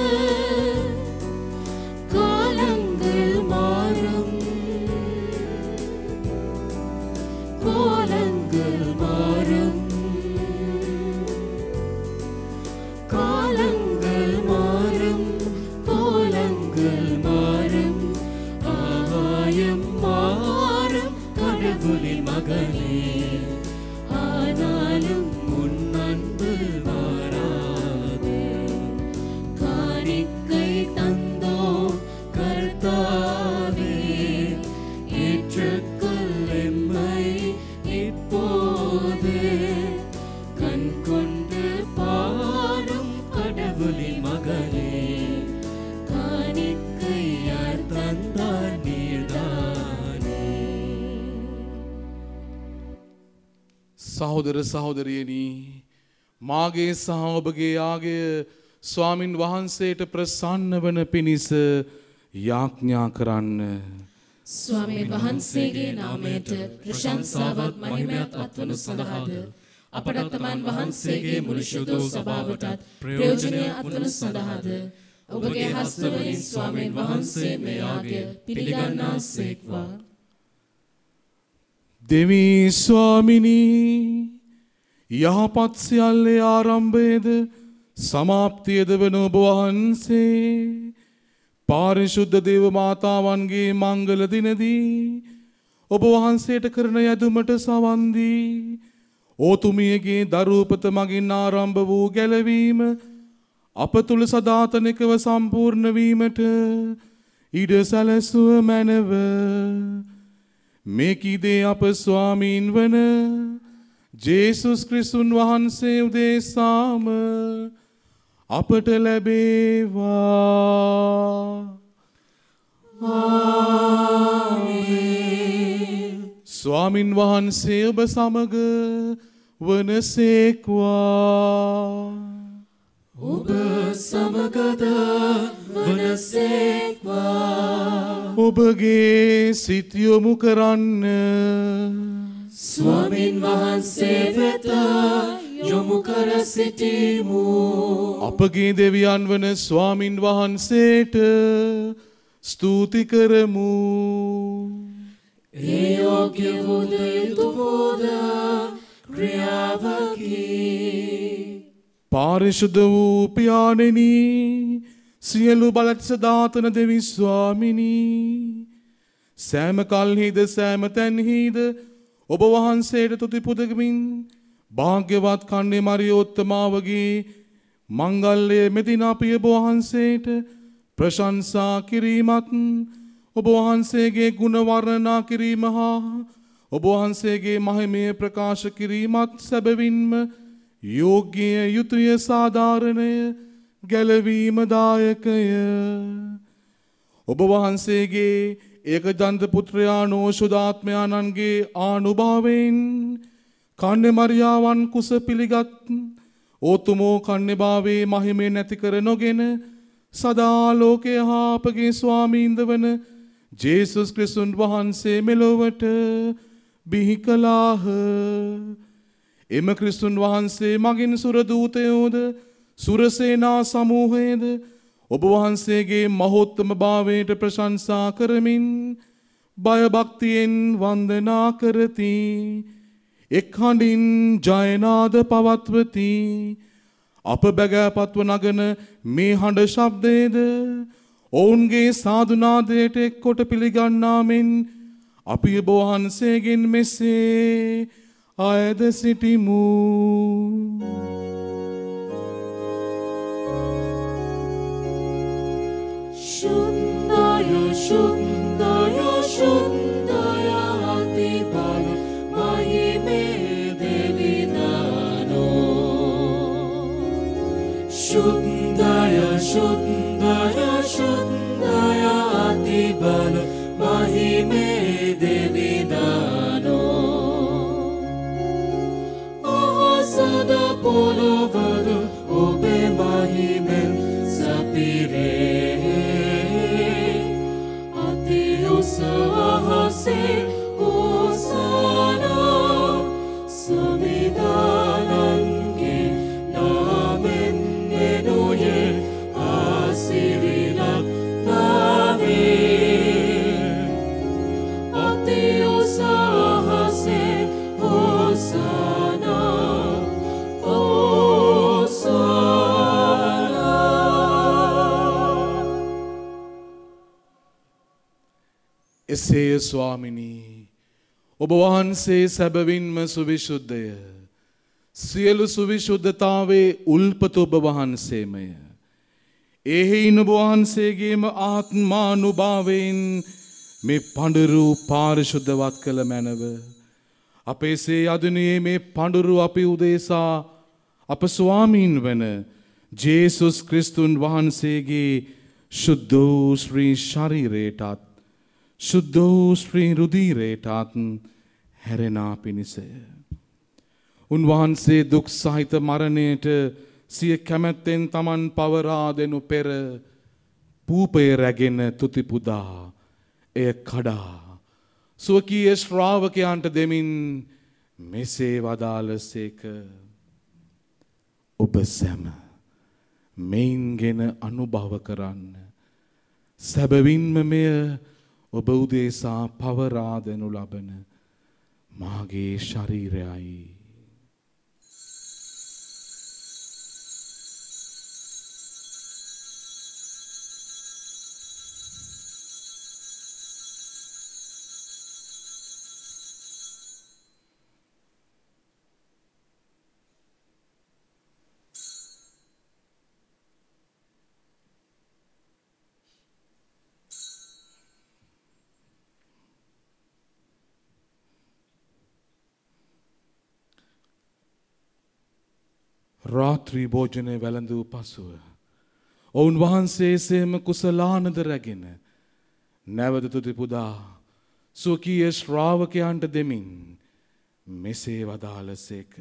காலங்கள் மாறும், கோலங்கள் மாறும், காலங்கள் மாறும், கோலங்கள் மாறும், ஆகாயம் மாறும் கடவுளின் மகனே, ஆனாலும் உன் அன்பு மாறாது. காணிக்கை தந்தோ கர்த்தாவே, ஏற்றுக்கொள் எம்மை இப்போது. கண் கொண்டு பாரும் கடவுளின் மகனே, காணிக்கை யார் தந்தார் நீர்தானே. සහෝදර සහෝදරියනි, මාගේ සහ ඔබගේ ආගය ස්වාමින් වහන්සේට ප්‍රසන්න වන පිණිස යාඥා කරන්න. ස්වාමීන් වහන්සේගේ නාමයට ප්‍රශංසාවත් මහිමයත් අත්වනු සඳහාද අපට තමන් වහන්සේගේ මුළු ශුද්ධ සභාවටත් ප්‍රයෝජනය අත්වනු සඳහාද ඔබගේ හස්තවලින් ස්වාමීන් වහන්සේ මේ ආගය පිළිගන්නාසේක්වා. දෙවි ස්වාමිනී, යහපත් සියල්ලේ ආරම්භයේද සමාප්තියද වන ඔබ වහන්සේ පාරිශුද්ධ දේව මාතාවන්ගේ මංගල දිනදී ඔබ වහන්සේට කරන යදුමට සවන් දී ඕතුමියගේ දරූපත මගින් ආරම්භ වූ ගැලවීම අප තුල සදාතනිකව සම්පූර්ණ වීමට ඉඩ සැලසුව මැනව. මේ කීදේ අප ස්වාමීන් වන ජේසුස් ක්‍රිස්තුන් වහන්සේ උදෙසාම අපට ලැබේවා. ආමේන්. ස්වාමින් වහන්සේ ඔබ සමග වනසේක්වා. ඔබ සමගද වනසේක්වා. ඔබගේ සිත යොමු කරන්න. ස්වාමින් වහන්සේ වෙත යොමු කර සිටිමු. අපගේ දෙවියන් වන ස්වාමින් වහන්සේට ස්තුති කරමු. ඒ යෝග්‍ය වූද යුතු වූද ක්‍රියාවකි. පාරිශුද්ධ වූ පියාණෙනි, සියලු බලත් සදාතන දෙවි ස්වාමිනී, සෑම කල්හිද සෑම තැන්හිද ඔබ වහන්සේට තුති පුදගමින් භාග්‍යවත් කන්නේ මරියෝත්තමාවගේ මංගල්‍ය මෙදින අපේ ඔබ වහන්සේට ප්‍රශංසා කිරීමත්, ඔබ වහන්සේගේ ගුණ වර්ණනා කිරීම හා ඔබ වහන්සේගේ මහිමය ප්‍රකාශ කිරීමත් සැබවින්ම යෝග්‍ය යුතුය සාධාරණය ගැලවීම දායකය. ඔබ වහන්සේගේ ඒකදන්ත පුත්‍රයාණෝ ශුද්ධාත්මයාණන්ගේ ආනුභාවයෙන් කන්නේ මරියාවන් කුස පිළිගත් ඕතුමෝ කන්නේභාවයේ මහිමය නැති කර නොගෙන සදා ලෝකය හා අපගේ ස්වාමීන්ද වන ජේසුස් ක්‍රිස්තුන් වහන්සේ මෙලොවට බිහි කළාහ. එම ක්‍රිස්තුන් වහන්සේ මගින් සුර දූතයෝද සුරසේනා සමූහයේද ඔබ වහන්සේගේ මහෝත්තම භාවයට ප්‍රශංසා කරමින් බය භක්තියෙන් වන්දනා කරති. එක් හඬින් ජයනාද පවත්වති. අප බැගෑපත්ව නගන මේ හඬ ශබ්දයේද ඔවුන්ගේ සාදුනාදයට එක් කොට පිළිගන්නා මෙන් අපි ඔබ වහන්සේගෙන් මෙසේ අයද සිටිමු. शुद्धाय शुद्धाय शुद्धाय अतिबल महिमे देविदानो. शुद्धाय शुद्धाय शुद्धाय अतिबल महिमे देविदानो. ओह सदा එසේය ස්වාමිනී, ඔබ වහන්සේ සැබවින්ම සුවිශුද්ධය. සියලු සුවිශුද්ධතාවේ උල්පත ඔබ වහන්සේමය. එහෙයින් ඔබ වහන්සේගේම ආත්මානුභාවයෙන් මේ පඬුරු පාරිශුද්ධවත් කළ මැනව. අපේසේ අදනියේ මේ පඬුරු අපි උදෙසා අප ස්වාමීන් වන ජේසුස් ක්‍රිස්තුන් වහන්සේගේ ශුද්ධ වූ ශ්‍රී ශරීරයටත් ශුද්ධ වූ ශ්‍රී රුධිරයටත් හැරෙනා පිණිසය. උන්වහන්සේ දුක් සහිත මරණයට සිය කැමැත්තෙන් තමන් පවරා දෙනු පෙර පූපය රැගෙන තුති පුදා එය කඩා ස්වකීය ශ්‍රාවකයන්ට දෙමින් මෙසේ වදාළසේක. ඔබ සැම මෙයින්ගෙන අනුභව කරන්න. සැබවින්ම මෙය ඔබ උදෙසා පවරා දෙනු ලබන මාගේ ශරීරයයි. රාත්‍රී භෝජනය වැළඳූ පසුව ඔවුන් වහන්සේ සේම කුසලානද රැගෙන නැවත තුති පුදා ස්වකීය ශ්‍රාවකයන්ට දෙමින් මෙසේ වදාළසේක.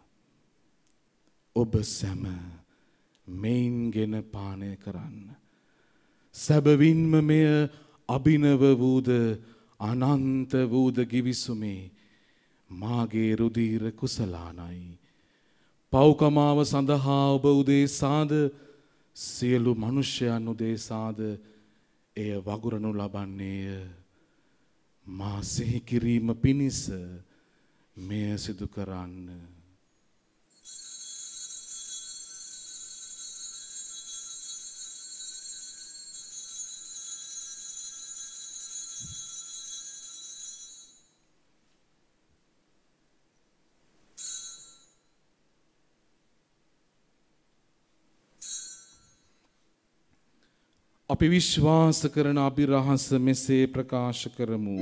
ඔබ සැම මෙයින්ගෙන පානය කරන්න. සැබවින්ම මෙය අභිනව වූද අනන්ත වූද ගිවිසුමේ මාගේ රුධීර කුසලානයි. පෞකමාව සඳහා ඔබ උදෙසාද සියලු මනුෂ්‍යයන් උදෙසාද එය වගුරනු ලබන්නේය. මා සිහි කිරීම පිණිස මෙය සිදු කරන්න. අපි විශ්වාස කරන අභිරහස මෙසේ ප්‍රකාශ කරමු.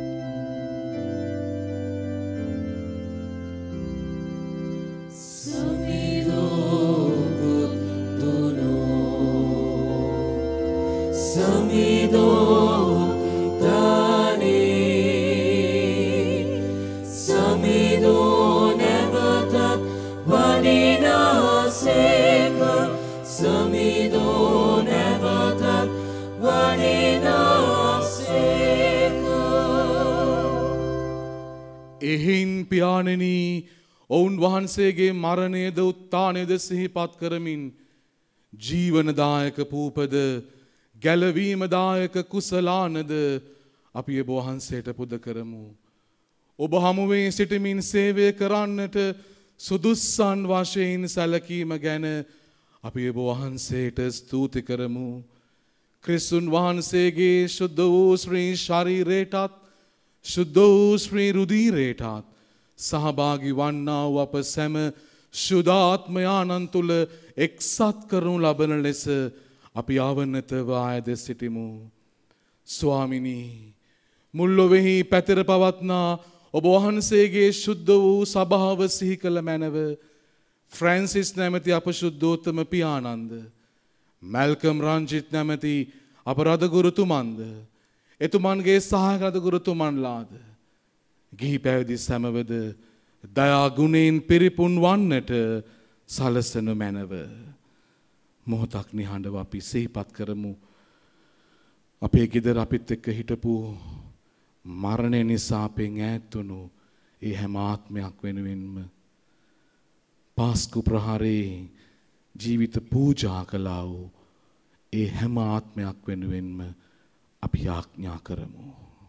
එහෙයින් පියාණෙනි, ඔවුන් වහන්සේගේ මරණයද උත්ථානයද සිහිපත් කරමින් ජීවනදායක පූපද ගැලවීමදායක කුසලානද අපි ඔබ වහන්සේට පුද කරමු. ඔබ හමුවේ සිටමින් සේවය කරන්නට සුදුස්සන් වශයෙන් සැලකීම ගැන අපි ඔබ වහන්සේට ස්තුති කරමු. ක්‍රිස්තුන් වහන්සේගේ ශුද්ධ වූ ශ්‍රී ශරීරයටත් ශුද්ධ වූ ශ්‍රී රුධිරයටත් සහභාගී වන්නා වූ අප සැම ශුද්ධාත්මයාණන් තුළ එක්සත් කරනු ලබන ලෙස අපි ආවනතව ආයද සිටිමු. ස්වාමිනී, මුල් ලොවෙහි පැතිර පවත්නා ඔබ වහන්සේගේ ශුද්ධ වූ සභාව සිහි කළ මැනව ෆ්‍රැන්සිස් නැමැති අප ශුද්ධෝත්තම පියාණන්ද, මැල්කම් රංජිත් නැමැති අප රදගුරුතුමන්ද, එතුමන්ගේ සහායක රදගුරුතුමන්ලාද ගිහි පැවිදි සැමවද දයා ගුණයෙන් පිරිපුන් වන්නට සලසනු මැනව. මොහොතක් නිහඬව අපි සිහිපත් කරමු. අපේ ගෙදර අපිත් එක්ක හිටපු මරණය නිසා අපෙන් ඈත් වුණු ඒ හැම ආත්මයක් වෙනුවෙන්ම පාස්කු ප්‍රහාරයේ ජීවිත පූජා කළා වූ ඒ හැම ආත්මයක් වෙනුවෙන්ම අපි යාඥා කරමු.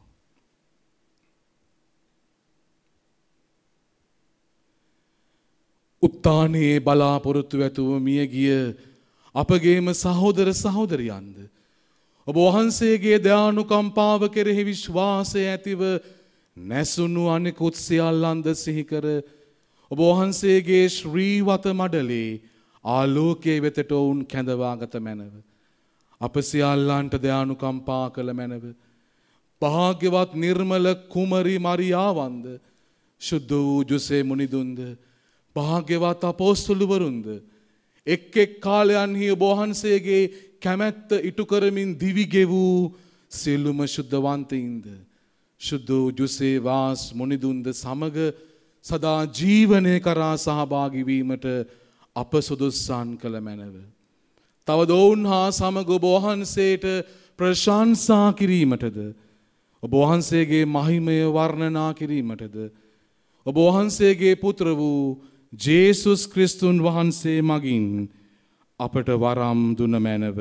උත්තානයේ බලාපොරොත්තු ඇතුව මිය ගිය අපගේම සහෝදර සහෝදරියන්ද ඔබ වහන්සේගේ දයානුකම්පාව කෙරෙහි විශ්වාසය ඇතිව නැසුණු අනෙකුත් සියල්ලන්ද සිහි කර ඔබ වහන්සේගේ ශ්‍රීවත මඩලේ ආලෝකයේ වෙතට ඔවුන් කැඳවාගත මැනව. අප සියල්ලන්ට දයානුකම්පා කළ මැනව. භාග්‍යවත් නිර්මල කුමරි මරියාවන්ද ශුද්ධ වූ ජුසේ මුනිදුන්ද භාග්‍යවත් අපෝස්තලවරුන්ද එක් එක් කාලයන්හි ඔබ වහන්සේගේ කැමැත්ත ඉටු කරමින් දිවි ගෙවූ සියලුම ශුද්ධවන්තයින්ද ශුද්ධ වූ ජුසේ වාස් මුනිදුන්ද සමග සදා ජීවනය කරා සහභාගී වීමට අප සුදුස්සන් කළ මැනව. තවද ඔවුන් හා සමග ඔබ වහන්සේට ප්‍රශංසා කිරීමටද ඔබ වහන්සේගේ මහිමය වර්ණනා කිරීමටද ඔබ වහන්සේගේ පුත්‍ර වූ ජේසුස් ක්‍රිස්තුන් වහන්සේ මගින් අපට වරම් දුන මැනව.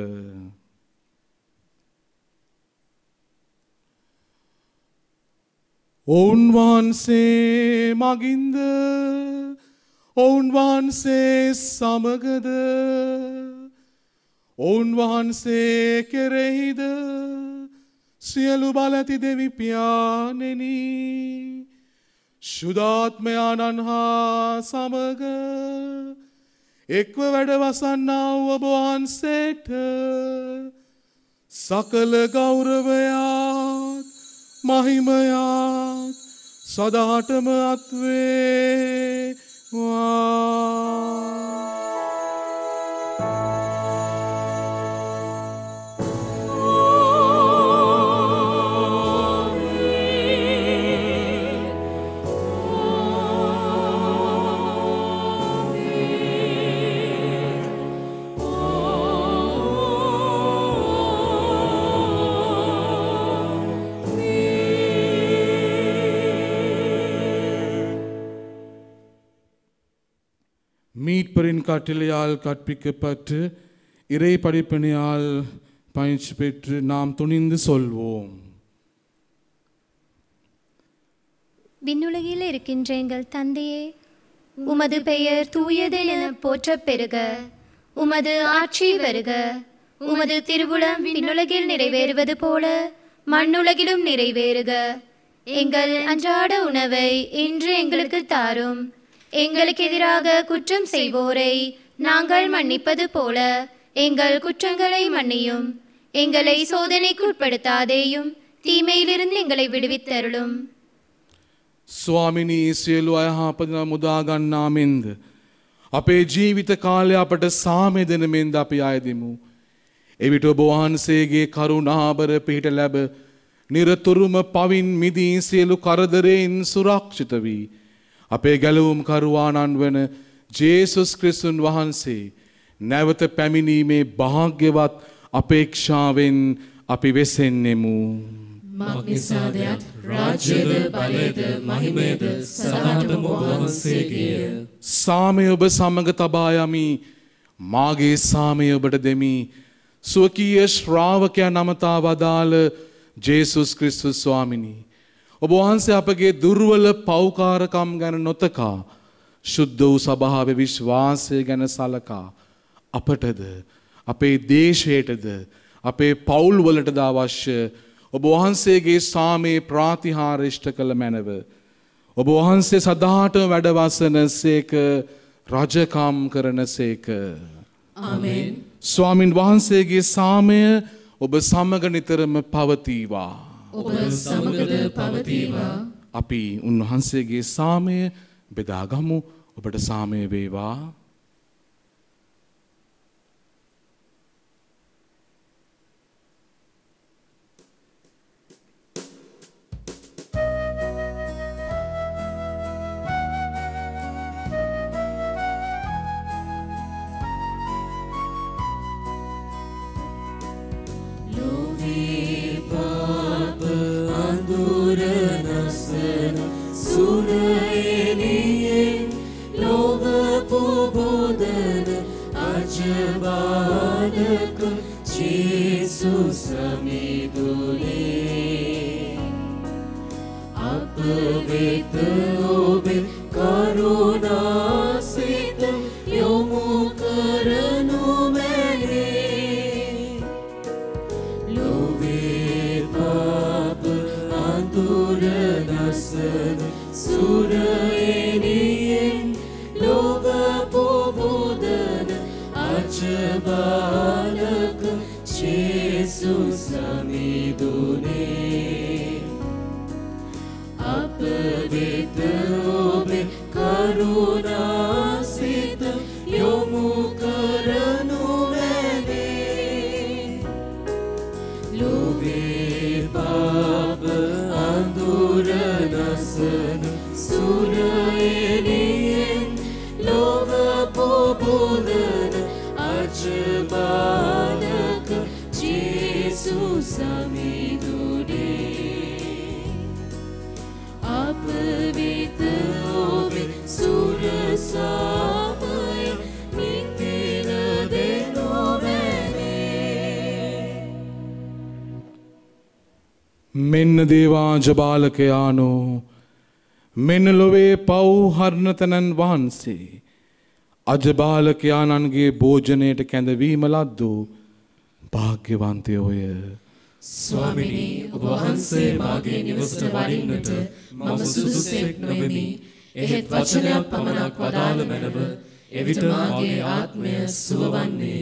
ඔවුන් වහන්සේ මගින්ද ඔවුන් වහන්සේ සමගද ඔවුන් වහන්සේ කෙරෙහිද සියලු බලැති දෙවි පියාණෙනි ශුද්ධාත්මයාණන් හා සමග එක්ව වැඩ වසන්නා වූ ඔබ වහන්සේට සකල ගෞරවයත් මහිමයත් සදාටම අත්වේවා. மீட்பரின் கட்டளையால் கற்பிக்கப்பட்டு இறை படிப்பினையால் பயிற்சி பெற்று நாம் துணிந்து சொல்வோம். விண்ணுலகில் இருக்கின்ற எங்கள் தந்தையே, உமது பெயர் தூயதென போற்றப் பெறுக. உமது ஆட்சி வருக. உமது திருவுளம் விண்ணுலகில் நிறைவேறுவது போல மண்ணுலகிலும் நிறைவேறுக. எங்கள் அன்றாட உணவை இன்று எங்களுக்கு தாரும். எங்களுக்கு எதிராக குற்றம் செய்வோரை நாங்கள் மன்னிப்பது போல எங்கள் குற்றங்களை மன்னியும். எங்களை சோதனைக்கு உட்படுத்தாதேயும், தீமையிலிருந்து எங்களை විடுவித்தருளும். ස්වාමිනී සියලු අය හාපදන මුදා ගන්නා මෙන්ද අපේ ජීවිත කාලය අපට සාමය දෙන මෙන්ද අපි අයදිමු. එවිට ඔබ වහන්සේගේ කරුණාබර පිහිට ලැබ නිරතුරුම පවින් මිදී සියලු කරදරයෙන් සුරක්ෂිත වී අපේ ගැලවුම් කරුවාණන් වන ජේසුස් ක්‍රිස්තුන් වහන්සේ නැවත පැමිණීමේ භාග්‍යවත් අපේක්ෂාවෙන් අපි වෙසෙන්නෙමු. මක්නිසාදයත් රාජ්‍යද බලයද මහිමයද සදාටම වහන්සේගේය. සාමය ඔබ සමග තබා යමි, මාගේ සාමය ඔබට දෙමි. ස්වකීය ශ්‍රාවකයන් නමතා වදාළ ජේසුස් ක්‍රිස්තුස් ස්වාමිනී, ඔබ වහන්සේ අපගේ දුර්වල පෞකාරකම් ගැන නොතකා ශුද්ධ වූ සභාවේ විශ්වාසය ගැන සලකා අපටද අපේ දේශයටද අපේ පවුල් වලටද අවශ්‍ය ඔබ වහන්සේගේ සාමයේ ප්‍රාතිහාර්ය ඉෂ්ට කළ මැනව. ඔබ වහන්සේ සදාටම වැඩවසන සේක, රජකම් කරන සේක. ආමෙන්. ස්වාමින් වහන්සේගේ සාමය ඔබ සමග නිතරම පවතිවා. ඔබ සමගද පවතිවා. අපි උන්වහන්සේගේ සාමය බෙදාගමු. ඔබට සාමය වේවා. Lord අජබාලක ජේසු සමිඳුනේ අප වෙත ඔබේ කරුණාසිත යොමු කරනු මැනේ ලෝකේ පාප අඳුර නසන සුරයෙනියෙන් ලෝක පොබුදන අජබාලක ජේසු සමිඳුනේ අප වෙත ඔබේ සුරසාමය නිතින දෙනු මැනේ මෙන්න දේවා ජබාලකයානෝ මෙන්න ලොවේ පව් හරණතනන් වහන්සේ අජබාලකයාණන්ගේ භෝජනයට කැඳවීම ලද්දෝ භාග්‍යවන්තයෝය. ස්වාමිනී ඔබ වහන්සේ මාගේ නිවසට වඩින්නට මම සුදුසෙක් නොවෙමි. එහෙත් වචනයක් පමණක් වදාළ මැනව එවිට මාගේ ආත්මය සුවවන්නේය.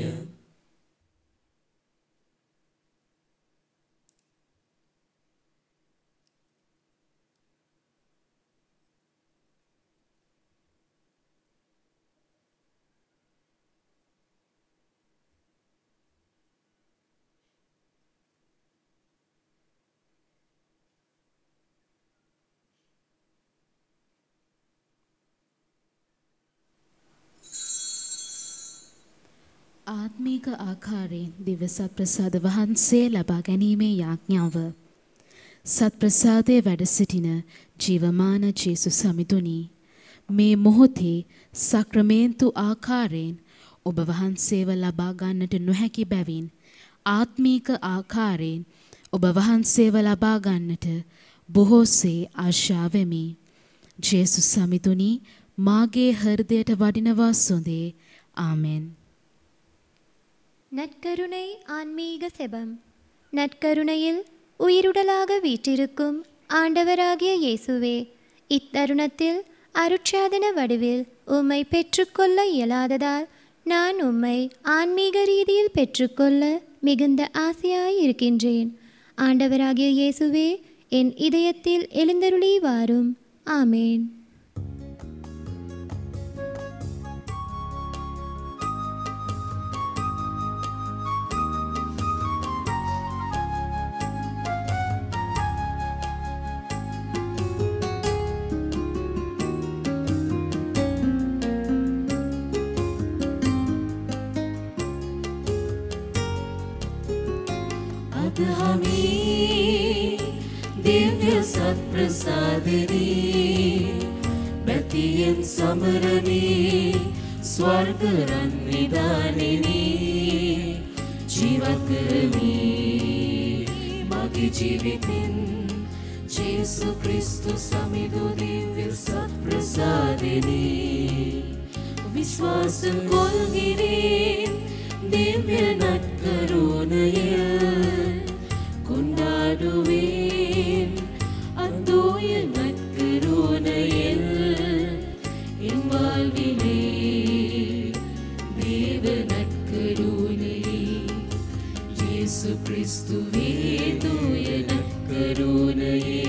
ආත්මීක ආකාරයෙන් දිව්‍ය සත්ප්‍රසාද වහන්සේ ලබා ගැනීමේ යාඥාව. සත්ප්‍රසාදයේ වැඩ සිටින ජීවමාන ජේසුස් සමිඳුනි මේ මොහොතේ සක්‍රමේන්තු ආකාරයෙන් ඔබ වහන්සේව ලබා ගන්නට නොහැකි බැවින් ආත්මීක ආකාරයෙන් ඔබ වහන්සේව ලබා ගන්නට බොහෝසේ ආශා වෙමි. ජේසුස් සමිඳුනි මාගේ හෘදයට වඩිනවා සොඳේ. ආමෙන්. நற்கருணை ஆன்மீக செபம். நற்கருணையில் உயிருடலாக வீற்றிருக்கும் ஆண்டவராகிய இயேசுவே, இத்தருணத்தில் அருட்சாதன வடிவில் உம்மை பெற்றுக்கொள்ள இயலாததால் நான் உம்மை ஆன்மீக ரீதியில் பெற்றுக்கொள்ள மிகுந்த ஆசையாய் இருக்கின்றேன். ஆண்டவராகிய இயேசுவே, என் இதயத்தில் எழுந்தருளி வாரும். ஆமேன். हमें दिव्य सत्प्रसादिनी बतियन समरनी स्वर्ग रन्निदानिनी जीवकमी मगे जीवितिन जेसु क्रिस्तु समिदु दिव्य सत्प्रसादिनी विश्वास कोल्गिरे दिव्य नट्करुणयल கொண்டாடுவேன் அத்தூய நற்கருணையில் என் வாழ்விலே தேவ நற்கருணையே இயேசு கிறிஸ்துவே தூய நற்கருணையே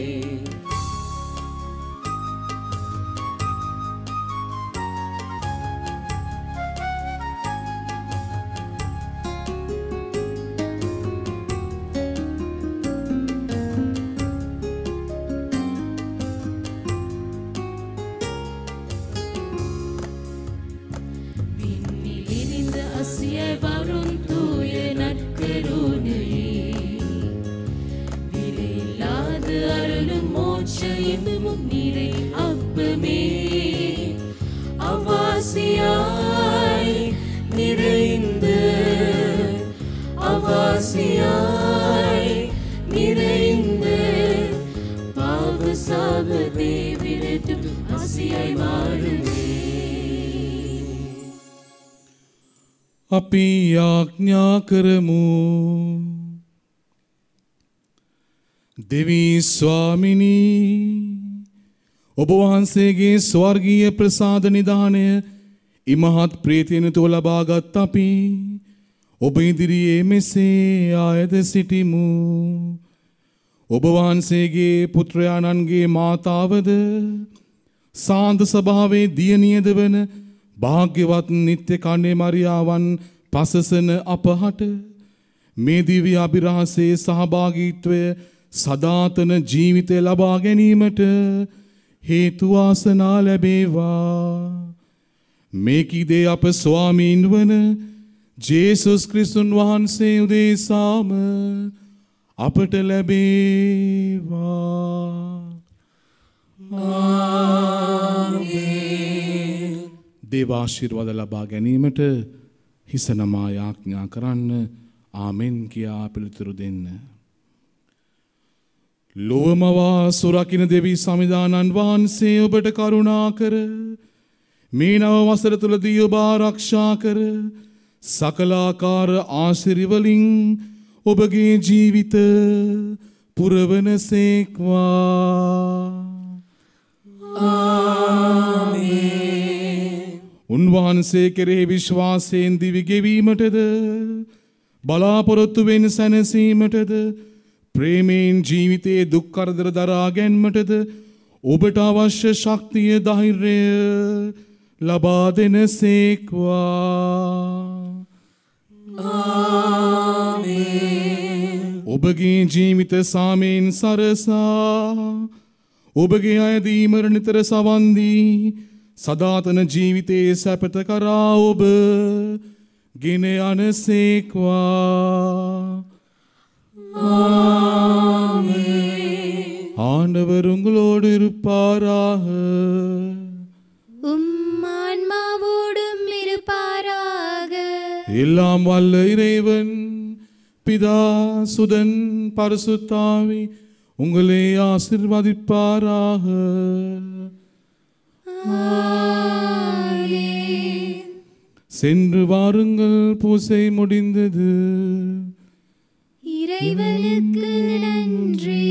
අපි යාඥා කරමු. දෙවී ස්වාමිනී, ඔබ වහන්සේගේ ස්වර්ගීය ප්‍රසාද නිධානය ඉමහත් ප්‍රේතයනතුව ලබාගත් අපි ඔබ ඉදිරියේ මෙසේ ආයද සිටිමු. ඔබ වහන්සේගේ පුත්‍රයාණන්ගේ මාතාවද සාන්ත සභාවේ දියණියද වන භාග්‍යවත් නිත්‍ය කන්‍ය මරියාවන් පසසන අපහට මේ දිව්‍ය අභිරහසේ සහභාගීත්වය සදාතන ජීවිතය ලබා ගැනීමට හේතු වාසනා ලැබේවා. මේ කීදේ අප ස්වාමීන් වන ජේසුස් ක්‍රිස්තුන් වහන්සේ උදෙසාම අපට ලැබේවා. ආමේන්. දේව ආශිර්වාද ලබා ගැනීමට හිස නමා යාඥා කරන්න. ආමෙන් කියා පිළිතුරු දෙන්න. ලෝමවා සුරකින්න දෙවි සමිදානන් වහන්සේ ඔබට කරුණා කර මේ නව වසර තුලදී ඔබ ආරක්ෂා කර සකලාකාර ආශිර්වාදවලින් ඔබගේ ජීවිත පුරවන සේක්වා. ආමේන්. උන්වහන්සේ කෙරෙහි විශ්වාසයෙන් දිවි ගෙවීමටද බලාපොරොත්තු වෙන සැනසීමටද ප්‍රේමයෙන් ජීවිතයේ දුක් කරදර දරා ගැනීමටද ඔබට අවශ්‍ය ශක්තිය ධෛර්යය ලබා දෙන සේක්වා. ආමේන්. ඔබගේ ජීවිත සාමයෙන් සරසා ඔබගේ අයදීමර නිතර සවන් දී සදාතන ජීවිතයේ සැපත කරා ඔබ ගෙන යන සේක්වා. ஆமென். ஆண்டவர் உங்களோடு இருப்பாராக. உம் ஆன்மாவோடும் இருப்பாராக. எல்லாம் வல்ல இறைவன் பிதா சுதன் பரிசுத்தாவி உங்களை ஆசீர்வதிப்பாராக. ஆமென். சென்று வாருங்கள், பூசை முடிந்தது. இறைவனுக்கு நன்றி.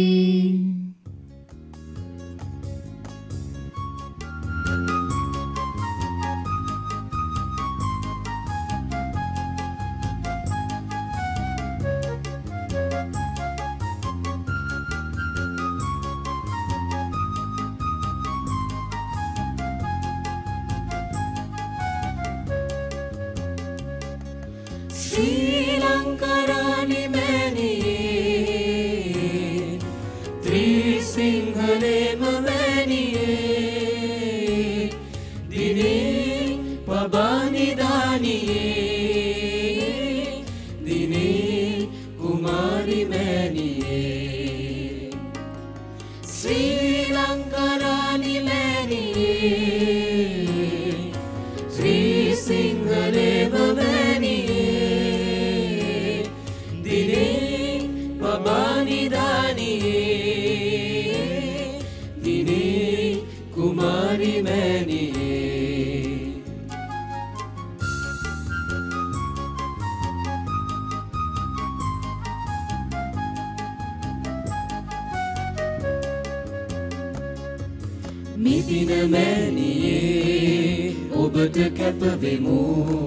මිදින මෑණියේ ඔබට කැප වෙමු.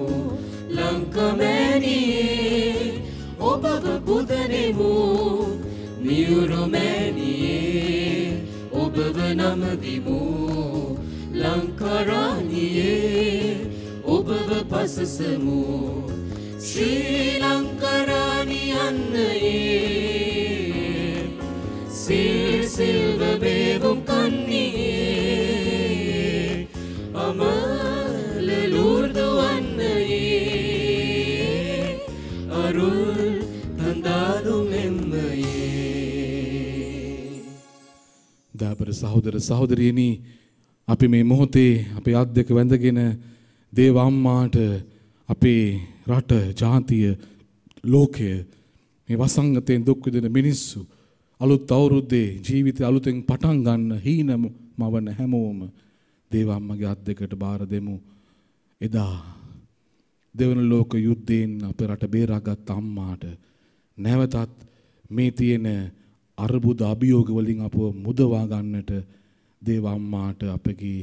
ලංකමෑණියේ ඔබව පුදනෙමු. මියුරු මෑණියේ ඔබව නමදිමු. ලංකාරාණියේ ඔබව පසසමු. ශ්‍රී ලංකාරාණියන්නයේ සිල් සිල්ව බේගුම් කන්නේ අමල ලූර්දු වන්නයේ අරුල් තන්දාදු මෙම්මයේ. දාබර සහෝදර සහෝදරියනි, අපි මේ මොහොතේ අපේ අත් දෙක වැඳගෙන දේව අම්මාට අපේ රට, ජාතිය, ලෝකය, මේ වසංගතයෙන් දුක් විඳින මිනිස්සු අලුත් අවුරුද්දේ ජීවිතය අලුතෙන් පටන් ගන්න හීන මවන හැමෝම දේව අම්මගේ අත් දෙකට බාර දෙමු. එදා දෙවන ලෝක යුද්ධයෙන් අපේ රට බේරාගත් අම්මාට නැවතත් මේ තියෙන අර්බුද අභියෝග වලින් අපව මුදවා ගන්නට දේව අම්මාට අපගේ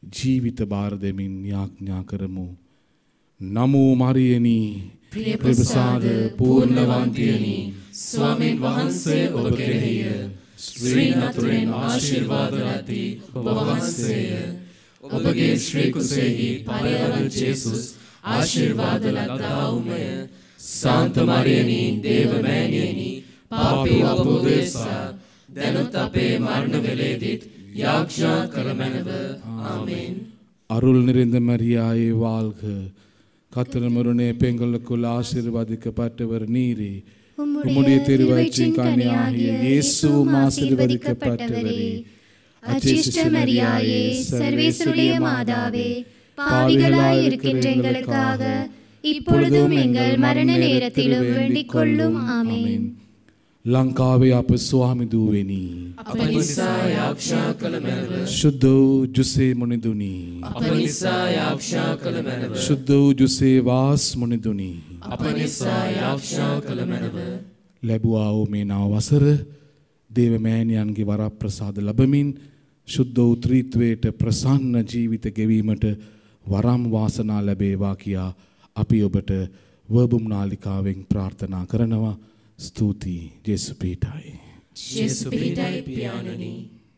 ජීවිත බාර දෙමින් යාඥා කරමු. නමෝ මරියනි ප්‍රේමසාද පූර්ණවන්තියනි ස්වාමීන් වහන්සේ ඔබ කෙරෙහිය. ශ්‍රී නතුරෙන් ආශිර්වාද ලති ඔබ වහන්සේය. ඔබගේ ශ්‍රී කුසෙහි පරයවන ජේසුස් ආශිර්වාද ලද්දාහුමය. සාන්ත මරියනි දේව මෑණියනි පාපී අප උදෙසා දැනුත් අපේ මරණ වේලේදීත් යාඥා කරමැනව. ආමෙන්. அருள் நிறைந்த மரியாயே வாழ்க, கத்திரமருனே பெண்களுக்குள் ஆசீர்வதிக்கப்பட்டவர் நீரே. உம்முடைய திருவயிற்றின் கனியாகிய இயேசுவும் ஆசீர்வதிக்கப்பட்டவரே. அச்சிஷ்ட மரியாயே சர்வேசுடைய மாதாவே பாவிகளாய் இருக்கின்ற எங்களுக்காக இப்பொழுதும் எங்கள் மரண நேரத்திலும் வேண்டிக் கொள்ளும். ஆமென். ලංකාවේ අප ස්වාමි දූවෙනි අප නිසා යාඥා කළ මැනව. ශුද්ධ වූ ජුසේ මුනිදුනි අප නිසා යාඥා කළ මැනව. ශුද්ධ වූ ජුසේ වාස් මුනිදුනි අප නිසා යාඥා කළ මැනව. ලැබුවා වූ මේ නව වසර දේව මෑණියන්ගේ වරප්‍රසාද ලැබමින් ශුද්ධ වූ ත්‍රිත්වයට ප්‍රසන්න ජීවිත ගෙවීමට වරම් වාසනා ලැබේවා කියා අපි ඔබට වර්බුම් නාලිකාවෙන් ප්‍රාර්ථනා කරනවා. ස්තුතියි ජේසු පීඨයි. ජේසු පීඨයි පියාණනි.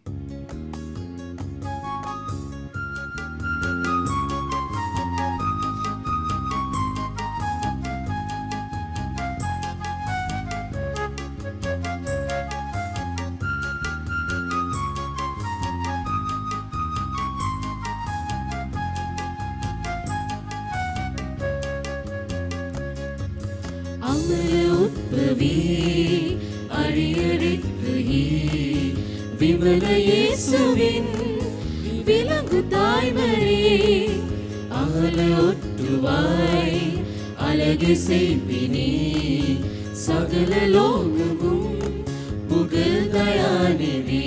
விமல இயேசுவின் விலங்கு தாய்மரே அகல ஒற்றுவாய் அழகு செய்வினே சகல லோகமும் புகழ் தயாநிதி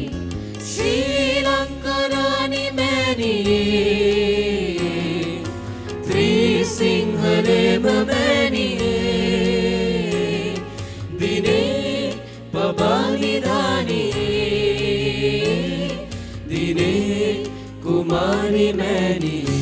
ஸ்ரீலங்கராணி மேனியே த்ரிசிங்கலேம மேனியே தினே பபானிதானியே தினே குமாரி மேனியே